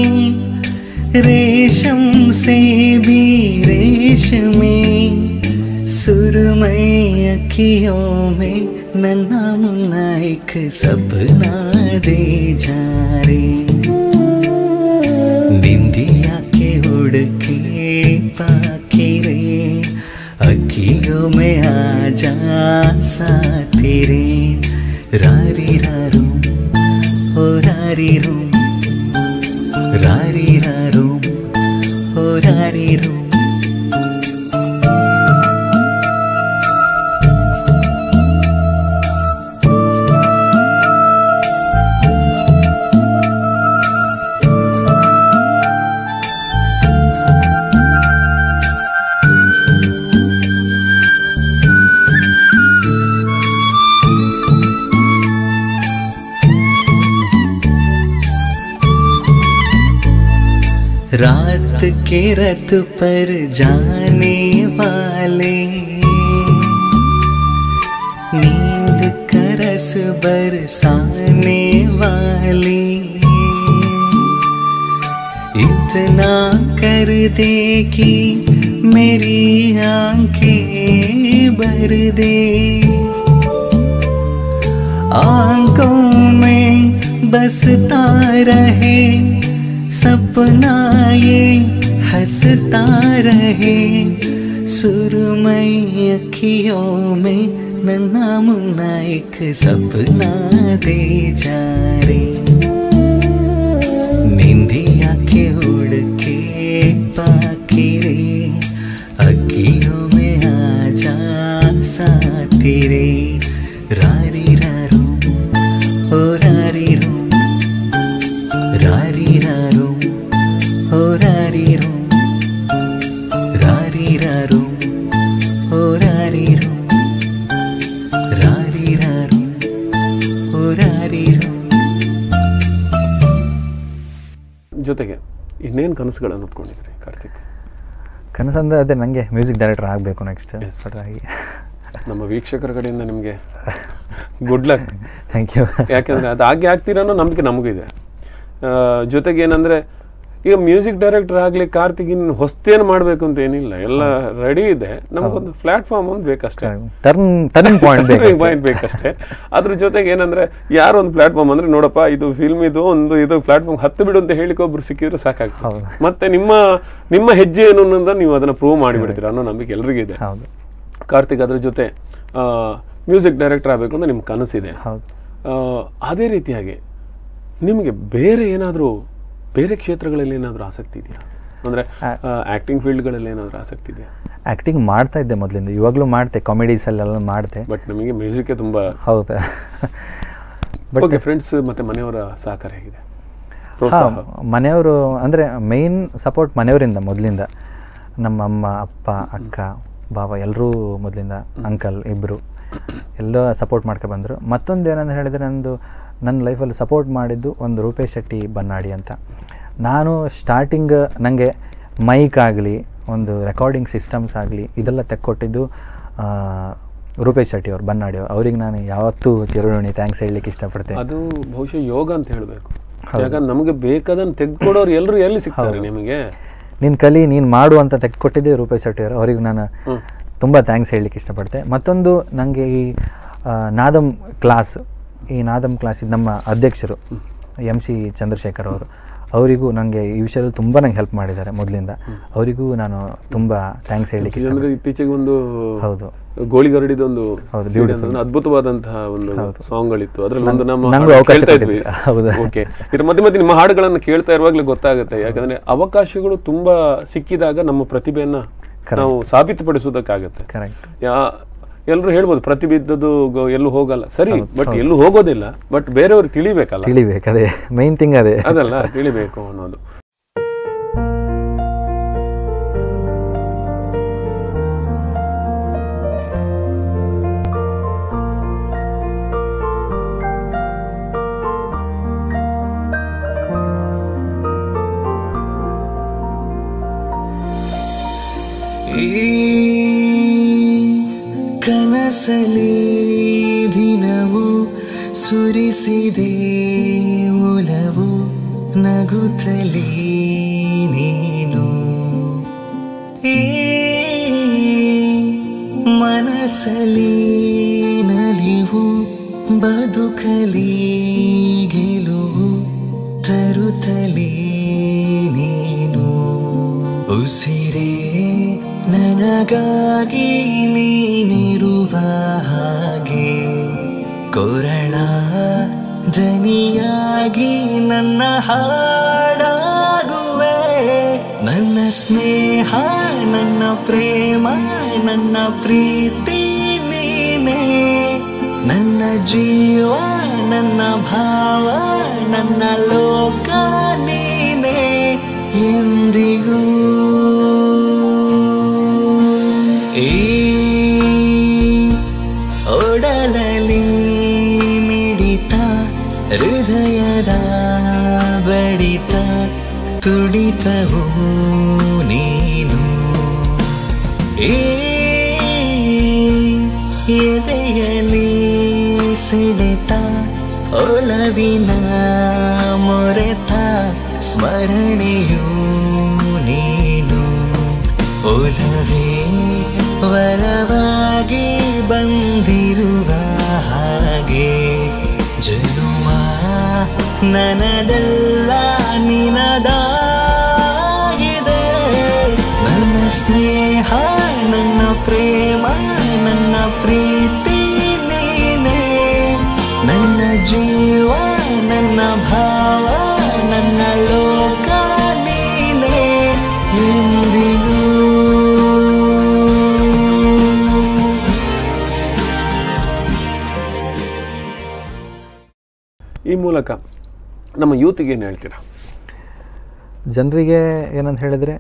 Speaker 2: रेशम से भी रेशमी सुरमई अखियों में नन्हा मुन्ना एक सपना दे जा रे निंदिया के उड़ के पाखी रे अखियों में आ जा साथी रे रारी रारू ओ रारी रू रारी रारू ओ रारी रू. रात के रथ पर जाने वाले नींद का रस बरसाने वाले इतना कर दे कि मेरी आंखें भर दे आंखों में बसता रहे सपना ये हंसता रहे सुरमई अखियों में नन्हा मुन्ना एक सपना दे जा रे निंदिया के उड़ के पाखी रे अखियों में आ जा साथी रे रारी रारू ओ रारी रू रारी रारू ओ रारी रू रारी रारू ओ रारी रू रारी रारू ओ रारी ರೂ.
Speaker 3: ಜೊತೆಗೆ ಇನ್ನೇನು ಕನಸುಗಳನ್ನು ಹೊತ್ಕೊಂಡಿದ್ರಿ ಕಾರ್ತಿಕ್?
Speaker 5: ಕನಸಂದ್ರೆ ಅದೇ ನನಗೆ ಮ್ಯೂಸಿಕ್ ಡೈರೆಕ್ಟರ್ ಆಗಬೇಕು ನೆಕ್ಸ್ಟ್. ಹಾಗಾಗಿ
Speaker 3: ನಮ್ಮ ವೀಕ್ಷಕರ ಕಡೆಯಿಂದ ನಿಮಗೆ ಗುಡ್ ಲಕ್.
Speaker 5: Thank you.
Speaker 3: ಯಾಕೆಂದರೆ ಅದು ಹಾಗೆ ಆಗ್ತೀರ ಅನ್ನೋ ನಂಬಿಕೆ ನಮಗಿದೆ. ಜೊತೆಗೆ ಏನಂದರೆ ಈಗ ಮ್ಯೂಸಿಕ್ ಡೈರೆಕ್ಟರ್ ಆಗ್ಲಿ ಕಾರ್ತಿಕ್ ಇನ್ನು ಹೊಸ್ತೇನು ಮಾಡ್ಬೇಕು ಅಂತ ಏನಿಲ್ಲ, ಎಲ್ಲ ರೆಡಿ ಇದೆ. ನಮಗೊಂದು ಪ್ಲಾಟ್ಫಾರ್ಮ್ ಒಂದು ಬೇಕಷ್ಟೇ,
Speaker 5: ಟರ್ನಿಂಗ್ ಪಾಯಿಂಟ್
Speaker 3: ಪಾಯಿಂಟ್ ಬೇಕಷ್ಟೇ. ಅದ್ರ ಜೊತೆಗೆ ಏನಂದ್ರೆ ಯಾರು ಒಂದು ಪ್ಲಾಟ್ಫಾರ್ಮ್ ಅಂದ್ರೆ ನೋಡಪ್ಪ ಇದು ಫಿಲ್ಮ್ ಇದು ಒಂದು ಇದು ಪ್ಲಾಟ್ಫಾರ್ಮ್ ಹತ್ತು ಬಿಡು ಅಂತ ಹೇಳಿಕ್ಕೆ ಒಬ್ರು ಸಿಕ್ಕಿದ್ರೆ ಸಾಕಾಗ್ತದೆ. ಮತ್ತೆ ನಿಮ್ಮ ನಿಮ್ಮ ಹೆಜ್ಜೆ ಏನು ಅನ್ನೋದನ್ನ ನೀವು ಅದನ್ನ ಪ್ರೂವ್ ಮಾಡಿಬಿಡ್ತೀರ ಅನ್ನೋ ನಂಬಿಕೆ ಎಲ್ರಿಗೂ ಇದೆ. ಕಾರ್ತಿಕ್ ಅದ್ರ ಜೊತೆ ಮ್ಯೂಸಿಕ್ ಡೈರೆಕ್ಟರ್ ಆಗಬೇಕು ಅಂತ ನಿಮ್ಮ ಕನಸಿದೆ. ಅದೇ ರೀತಿಯಾಗಿ ನಿಮಗೆ ಬೇರೆ ಏನಾದರೂ ಬೇರೆ ಕ್ಷೇತ್ರಗಳಲ್ಲಿ ಏನಾದರೂ ಆಸಕ್ತಿ ಇದೆಯಾ? ಅಂದರೆ ಆ್ಯಕ್ಟಿಂಗ್ ಫೀಲ್ಡ್ಗಳಲ್ಲಿ ಏನಾದರೂ ಆಸಕ್ತಿ ಇದೆಯಾ?
Speaker 5: ಆ್ಯಕ್ಟಿಂಗ್ ಮಾಡ್ತಾ ಇದ್ದೆ ಮೊದಲಿಂದ, ಇವಾಗಲೂ ಮಾಡ್ತೆ, ಕಾಮಿಡೀಸಲ್ಲೆಲ್ಲ ಮಾಡ್ತೆ.
Speaker 3: ಬಟ್ ನಮಗೆ ಮ್ಯೂಸಿಕ್ಕೆ ತುಂಬ
Speaker 5: ಹೌದಾ?
Speaker 3: ಬಟ್ ಓಕೆ, ಫ್ರೆಂಡ್ಸ್ ಮತ್ತು ಮನೆಯವರ ಸಹಕಾರ ಹೇಗಿದೆ?
Speaker 5: ಹಾಂ, ಮನೆಯವರು ಅಂದರೆ ಮೇಯ್ನ್ ಸಪೋರ್ಟ್ ಮನೆಯವರಿಂದ ಮೊದಲಿಂದ. ನಮ್ಮ ಅಮ್ಮ, ಅಪ್ಪ, ಅಕ್ಕ, ಬಾವ ಎಲ್ಲರೂ ಮೊದಲಿಂದ, ಅಂಕಲ್ ಇಬ್ಬರು ಎಲ್ಲ ಸಪೋರ್ಟ್ ಮಾಡ್ಕೊಂಡು ಬಂದರು. ಮತ್ತೊಂದು ಏನಂತ ಹೇಳಿದರೆ, ನಂದು ನನ್ನ ಲೈಫಲ್ಲಿ ಸಪೋರ್ಟ್ ಮಾಡಿದ್ದು ಒಂದು ರೂಪೇಶ್ ಶೆಟ್ಟಿ ಬನ್ನಾಡಿ ಅಂತ. ನಾನು ಸ್ಟಾರ್ಟಿಂಗ್ ನನಗೆ ಮೈಕ್ ಆಗಲಿ ಒಂದು ರೆಕಾರ್ಡಿಂಗ್ ಸಿಸ್ಟಮ್ಸ್ ಆಗಲಿ ಇದೆಲ್ಲ ತೆಕ್ಕೊಟ್ಟಿದ್ದು ರೂಪೇಶ್ ಶೆಟ್ಟಿ ಅವ್ರು, ಬನ್ನಾಡಿ ಅವ್ರು. ಅವ್ರಿಗೆ ನಾನು ಯಾವತ್ತೂ ಚಿರಋಣಿ, ಥ್ಯಾಂಕ್ಸ್ ಹೇಳಲಿಕ್ಕೆ ಇಷ್ಟಪಡ್ತೇನೆ.
Speaker 3: ಅದು ಬಹುಶಃ ಯೋಗ ಅಂತ ಹೇಳಬೇಕು. ಯಾಕಂದ್ರೆ ನಮಗೆ ಬೇಕಾದನ್ನು ತೆಗೆದುಕೊಡೋರು ಎಲ್ಲರೂ ಎಲ್ಲಿ ಸಿಗ್ತಾರೆ ನಿಮಗೆ?
Speaker 5: ನೀನು ಕಲಿ, ನೀನು ಮಾಡು ಅಂತ ತೆಗೆದುಕೊಟ್ಟಿದ್ದೆ ರೂಪೇಶ್ ಶೆಟ್ಟಿ ಅವರು. ಅವ್ರಿಗೆ ನಾನು ತುಂಬ ಥ್ಯಾಂಕ್ಸ್ ಹೇಳಲಿಕ್ಕೆ ಇಷ್ಟಪಡ್ತೆ. ಮತ್ತೊಂದು ನನಗೆ ಈ ನಾದಮ್ ಕ್ಲಾಸ್ ಈ ನಾದಮ್ ಕ್ಲಾಸ್ ಇದು ನಮ್ಮ ಅಧ್ಯಕ್ಷರು ಎಮ್ ಸಿ ಚಂದ್ರಶೇಖರ್ ಅವರು, ಅವರಿಗೂ ನನಗೆ ಈ ವಿಷಯದಲ್ಲಿ ತುಂಬ ನಂಗೆ ಹೆಲ್ಪ್ ಮಾಡಿದ್ದಾರೆ ಮೊದಲಿಂದ. ಅವರಿಗೂ ನಾನು ತುಂಬ ಥ್ಯಾಂಕ್ಸ್ ಹೇಳಲಿಕ್ಕೆ ಇಷ್ಟಪಡ್ತೀನಿ.
Speaker 3: ಇತ್ತೀಚೆಗೆ ಒಂದು
Speaker 5: ಹೌದು
Speaker 3: ಗೋಳಿಗರಡಿದೊಂದು ಅದ್ಭುತವಾದಂತಹ ಒಂದು ಸಾಂಗ್ಗಳಿತ್ತು, ಅದರಲ್ಲಿ ಒಂದು ನಮ್ಮ ಕೇಳ್ತಾ ಇದ್ವಿ. ಓಕೆ, ಇದ್ರ ಮಧ್ಯೆ ಮಧ್ಯೆ ನಿಮ್ಮ ಹಾಡುಗಳನ್ನು ಕೇಳ್ತಾ ಇರುವಾಗಲೇ ಗೊತ್ತಾಗುತ್ತೆ. ಯಾಕಂದ್ರೆ ಅವಕಾಶಗಳು ತುಂಬಾ ಸಿಕ್ಕಿದಾಗ ನಮ್ಮ ಪ್ರತಿಭೆಯನ್ನ ನಾವು ಸಾಬೀತುಪಡಿಸೋದಕ್ಕಾಗತ್ತೆ.
Speaker 5: ಕರೆಕ್ಟ್.
Speaker 3: ಯಾ ಎಲ್ಲರೂ ಹೇಳ್ಬೋದು ಪ್ರತಿಭೆ ಇದ್ದದ್ದು ಎಲ್ಲೂ ಹೋಗಲ್ಲ, ಸರಿ, ಬಟ್ ಎಲ್ಲೂ ಹೋಗೋದಿಲ್ಲ. ಬಟ್ ಬೇರೆಯವ್ರಿಗೆ ತಿಳಿಬೇಕಲ್ಲ,
Speaker 5: ತಿಳಿಬೇಕು, ಅದೇ ಮೈನ್ ಥಿಂಗ್, ಅದೇ
Speaker 3: ಅದಲ್ಲ ತಿಳಿಬೇಕು ಅನ್ನೋದು.
Speaker 2: ಕನಸಲಿ ದಿನವು ಸುರಿಸಿದೆ ಒಲವು, ನಗುತ್ತಲೇ ನೀನು ಈ ಮನಸಲಿ ನಲಿವು, ಬದುಕಲಿ ಗೆಲುವು ತರುತ್ತಲೇ ನೀನು. ಉಸಿರೇ ನನಗಾಗಿ ನೀನಿರುವ ಹಾಗೆ, ಕೊರಳ ದನಿಯಾಗಿ ನನ್ನ ಹಾಡಾಗುವೆ. ನನ್ನ ಸ್ನೇಹ, ನನ್ನ ಪ್ರೇಮ, ನನ್ನ ಪ್ರೀತಿ ನೀನೇ. ನನ್ನ ಜೀವ, ನನ್ನ ಭಾವ, ನನ್ನ ಲೋಕ ನೀನೇ. ಎಂದಿಗೂ ಈ ಒಡಲಲ್ಲಿ ಮಿಡಿತ, ಹೃದಯದ ಬಡಿತ, ತುಡಿತವು ನೀನು. ಈ ಎದೆಯಲ್ಲಿ ಸೆಳೆತ, ಒಲವಿನ ಮೊರೆತ, ಸ್ಮರಣೆಯು ನೀನು. ಒಲವೇ ವರವಾಗಿ ಬಂದಿರುವ ಹಾಗೆ, ಜನುಮ ನನದೆಲ್ಲ ನಿನದಾಗಿದೆ. ನನ್ನ ಸ್ನೇಹ, ನನ್ನ ಪ್ರೇಮ, ನನ್ನ ಪ್ರೀತಿ ನೀನೇ. ನನ್ನ ಜೀವ, ನನ್ನ ಭಾವ, ನನ್ನ ಲೋಕ ನೀನೇ. ಎಂದಿಗೂ
Speaker 3: ಈ ಮೂಲಕ ನಮ್ಮ ಯೂತಿಗೆ ಏನು ಹೇಳ್ತೀರಾ?
Speaker 5: ಜನರಿಗೆ ಏನಂತ ಹೇಳಿದರೆ,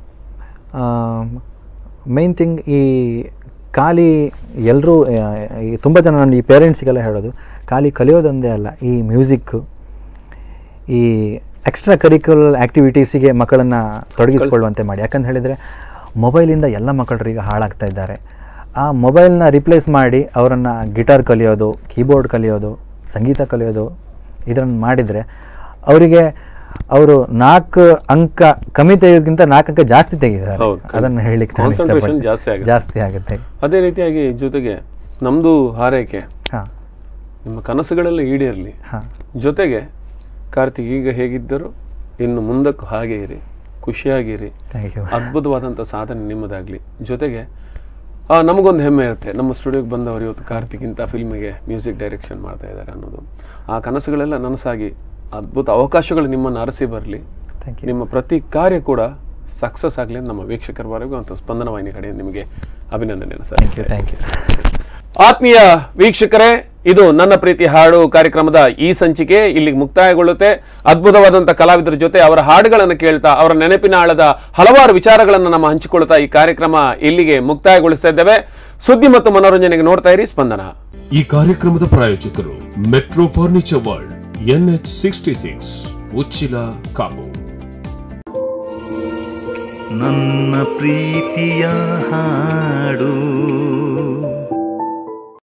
Speaker 5: ಮೇನ್ ಥಿಂಗ್ ಈ ಖಾಲಿ ಎಲ್ಲರೂ ತುಂಬ ಜನ ನನ್ನ ಈ ಪೇರೆಂಟ್ಸಿಗೆಲ್ಲ ಹೇಳೋದು, ಖಾಲಿ ಕಲಿಯೋದೊಂದೇ ಅಲ್ಲ, ಈ ಮ್ಯೂಸಿಕ್ಕು, ಈ ಎಕ್ಸ್ಟ್ರಾ ಕರಿಕ್ಯುಲರ್ ಆ್ಯಕ್ಟಿವಿಟೀಸಿಗೆ ಮಕ್ಕಳನ್ನು ತೊಡಗಿಸ್ಕೊಳ್ಳುವಂತೆ ಮಾಡಿ. ಯಾಕಂತ ಹೇಳಿದರೆ ಮೊಬೈಲಿಂದ ಎಲ್ಲ ಮಕ್ಕಳು ಈಗ ಹಾಳಾಗ್ತಾ ಇದ್ದಾರೆ. ಆ ಮೊಬೈಲ್ನ ರಿಪ್ಲೇಸ್ ಮಾಡಿ ಅವರನ್ನು ಗಿಟಾರ್ ಕಲಿಯೋದು, ಕೀಬೋರ್ಡ್ ಕಲಿಯೋದು, ಸಂಗೀತ ಕಲಿಯೋದು ಇದನ್ನು ಮಾಡಿದರೆ ಅವರಿಗೆ ಅವರು ನಾಲ್ಕು ಅಂಕ ಕಮ್ಮಿ ತೆಗೆಯೋದಕ್ಕಿಂತ ನಾಲ್ಕು ಅಂಕ ಜಾಸ್ತಿ ತೆಗೆದಿದ್ದಾರೆ.
Speaker 3: ಹೌದು.
Speaker 5: ಅದನ್ನು ಹೇಳಿಕ್ಕೆ ನಾನು
Speaker 3: ಕಾನ್ಸಂಟ್ರೇಷನ್
Speaker 5: ಇಷ್ಟಪಡ್ತೀನಿ.
Speaker 3: ಜಾಸ್ತಿ ಆಗುತ್ತೆ.
Speaker 5: ಜಾಸ್ತಿ ಆಗುತ್ತೆ.
Speaker 3: ಅದೇ ರೀತಿಯಾಗಿ ಜೊತೆಗೆ ನಮ್ದು ಹಾರೈಕೆ
Speaker 5: ಹಾಂ
Speaker 3: ನಿಮ್ಮ ಕನಸುಗಳೆಲ್ಲ ಈಡೇರಲಿ.
Speaker 5: ಹಾಂ
Speaker 3: ಜೊತೆಗೆ ಕಾರ್ತಿಕ್ ಈಗ ಹೇಗಿದ್ದರು ಇನ್ನು ಮುಂದಕ್ಕೂ ಹಾಗೆ ಇರಿ, ಖುಷಿಯಾಗಿರಿ,
Speaker 5: ಥ್ಯಾಂಕ್ ಯು.
Speaker 3: ಅದ್ಭುತವಾದಂಥ ಸಾಧನೆ ನಿಮ್ಮದಾಗಲಿ. ಜೊತೆಗೆ ಆ, ನಮಗೊಂದು ಹೆಮ್ಮೆ ಇರುತ್ತೆ, ನಮ್ಮ ಸ್ಟುಡಿಯೋಗೆ ಬಂದವರು ಇವತ್ತು ಕಾರ್ತಿಕ್ ಇಂಥ ಫಿಲ್ಮಿಗೆ ಮ್ಯೂಸಿಕ್ ಡೈರೆಕ್ಷನ್ ಮಾಡ್ತಾ ಇದ್ದಾರೆ ಅನ್ನೋದು. ಆ ಕನಸುಗಳೆಲ್ಲ ನನಸಾಗಿ ಅದ್ಭುತ ಅವಕಾಶಗಳು ನಿಮ್ಮನ್ನು ಅರಸಿ ಬರಲಿ.
Speaker 5: Thank you.
Speaker 3: ನಿಮ್ಮ ಪ್ರತಿ ಕಾರ್ಯ ಕೂಡ ಸಕ್ಸಸ್ ಆಗಲಿ ಅಂತ ನಮ್ಮ ವೀಕ್ಷಕರವರೆಗೂ ಅಂತ ಸ್ಪಂದನ ವಾಹಿನಿ ಕಡೆ ನಿಮಗೆ ಅಭಿನಂದನೆ sir.
Speaker 5: Thank you thank you.
Speaker 3: ಆತ್ಮೀಯ ವೀಕ್ಷಕರೇ, ಇದು ನನ್ನ ಪ್ರೀತಿ ಹಾಡು ಕಾರ್ಯಕ್ರಮದ ಈ ಸಂಚಿಕೆ ಇಲ್ಲಿಗೆ ಮುಕ್ತಾಯಗೊಳ್ಳುತ್ತೆ. ಅದ್ಭುತವಾದಂಥ ಕಲಾವಿದರ ಜೊತೆ ಅವರ ಹಾಡುಗಳನ್ನು ಕೇಳ್ತಾ ಅವರ ನೆನಪಿನ ಆಳದ ಹಲವಾರು ವಿಚಾರಗಳನ್ನು ನಮ್ಮ ಹಂಚಿಕೊಳ್ತಾ ಈ ಕಾರ್ಯಕ್ರಮ ಇಲ್ಲಿಗೆ ಮುಕ್ತಾಯಗೊಳಿಸ್ತಾ ಇದ್ದೇವೆ. ಸುದ್ದಿ ಮತ್ತು ಮನೋರಂಜನೆಗೆ ನೋಡ್ತಾ ಇರಿ ಸ್ಪಂದನ.
Speaker 1: ಈ ಕಾರ್ಯಕ್ರಮದ ಪ್ರಾಯೋಜಕರು metro furniture world, N H sixty six, Uchila, Kapu.
Speaker 2: ನನ್ನ ಪ್ರೀತಿಯ ಹಾಡು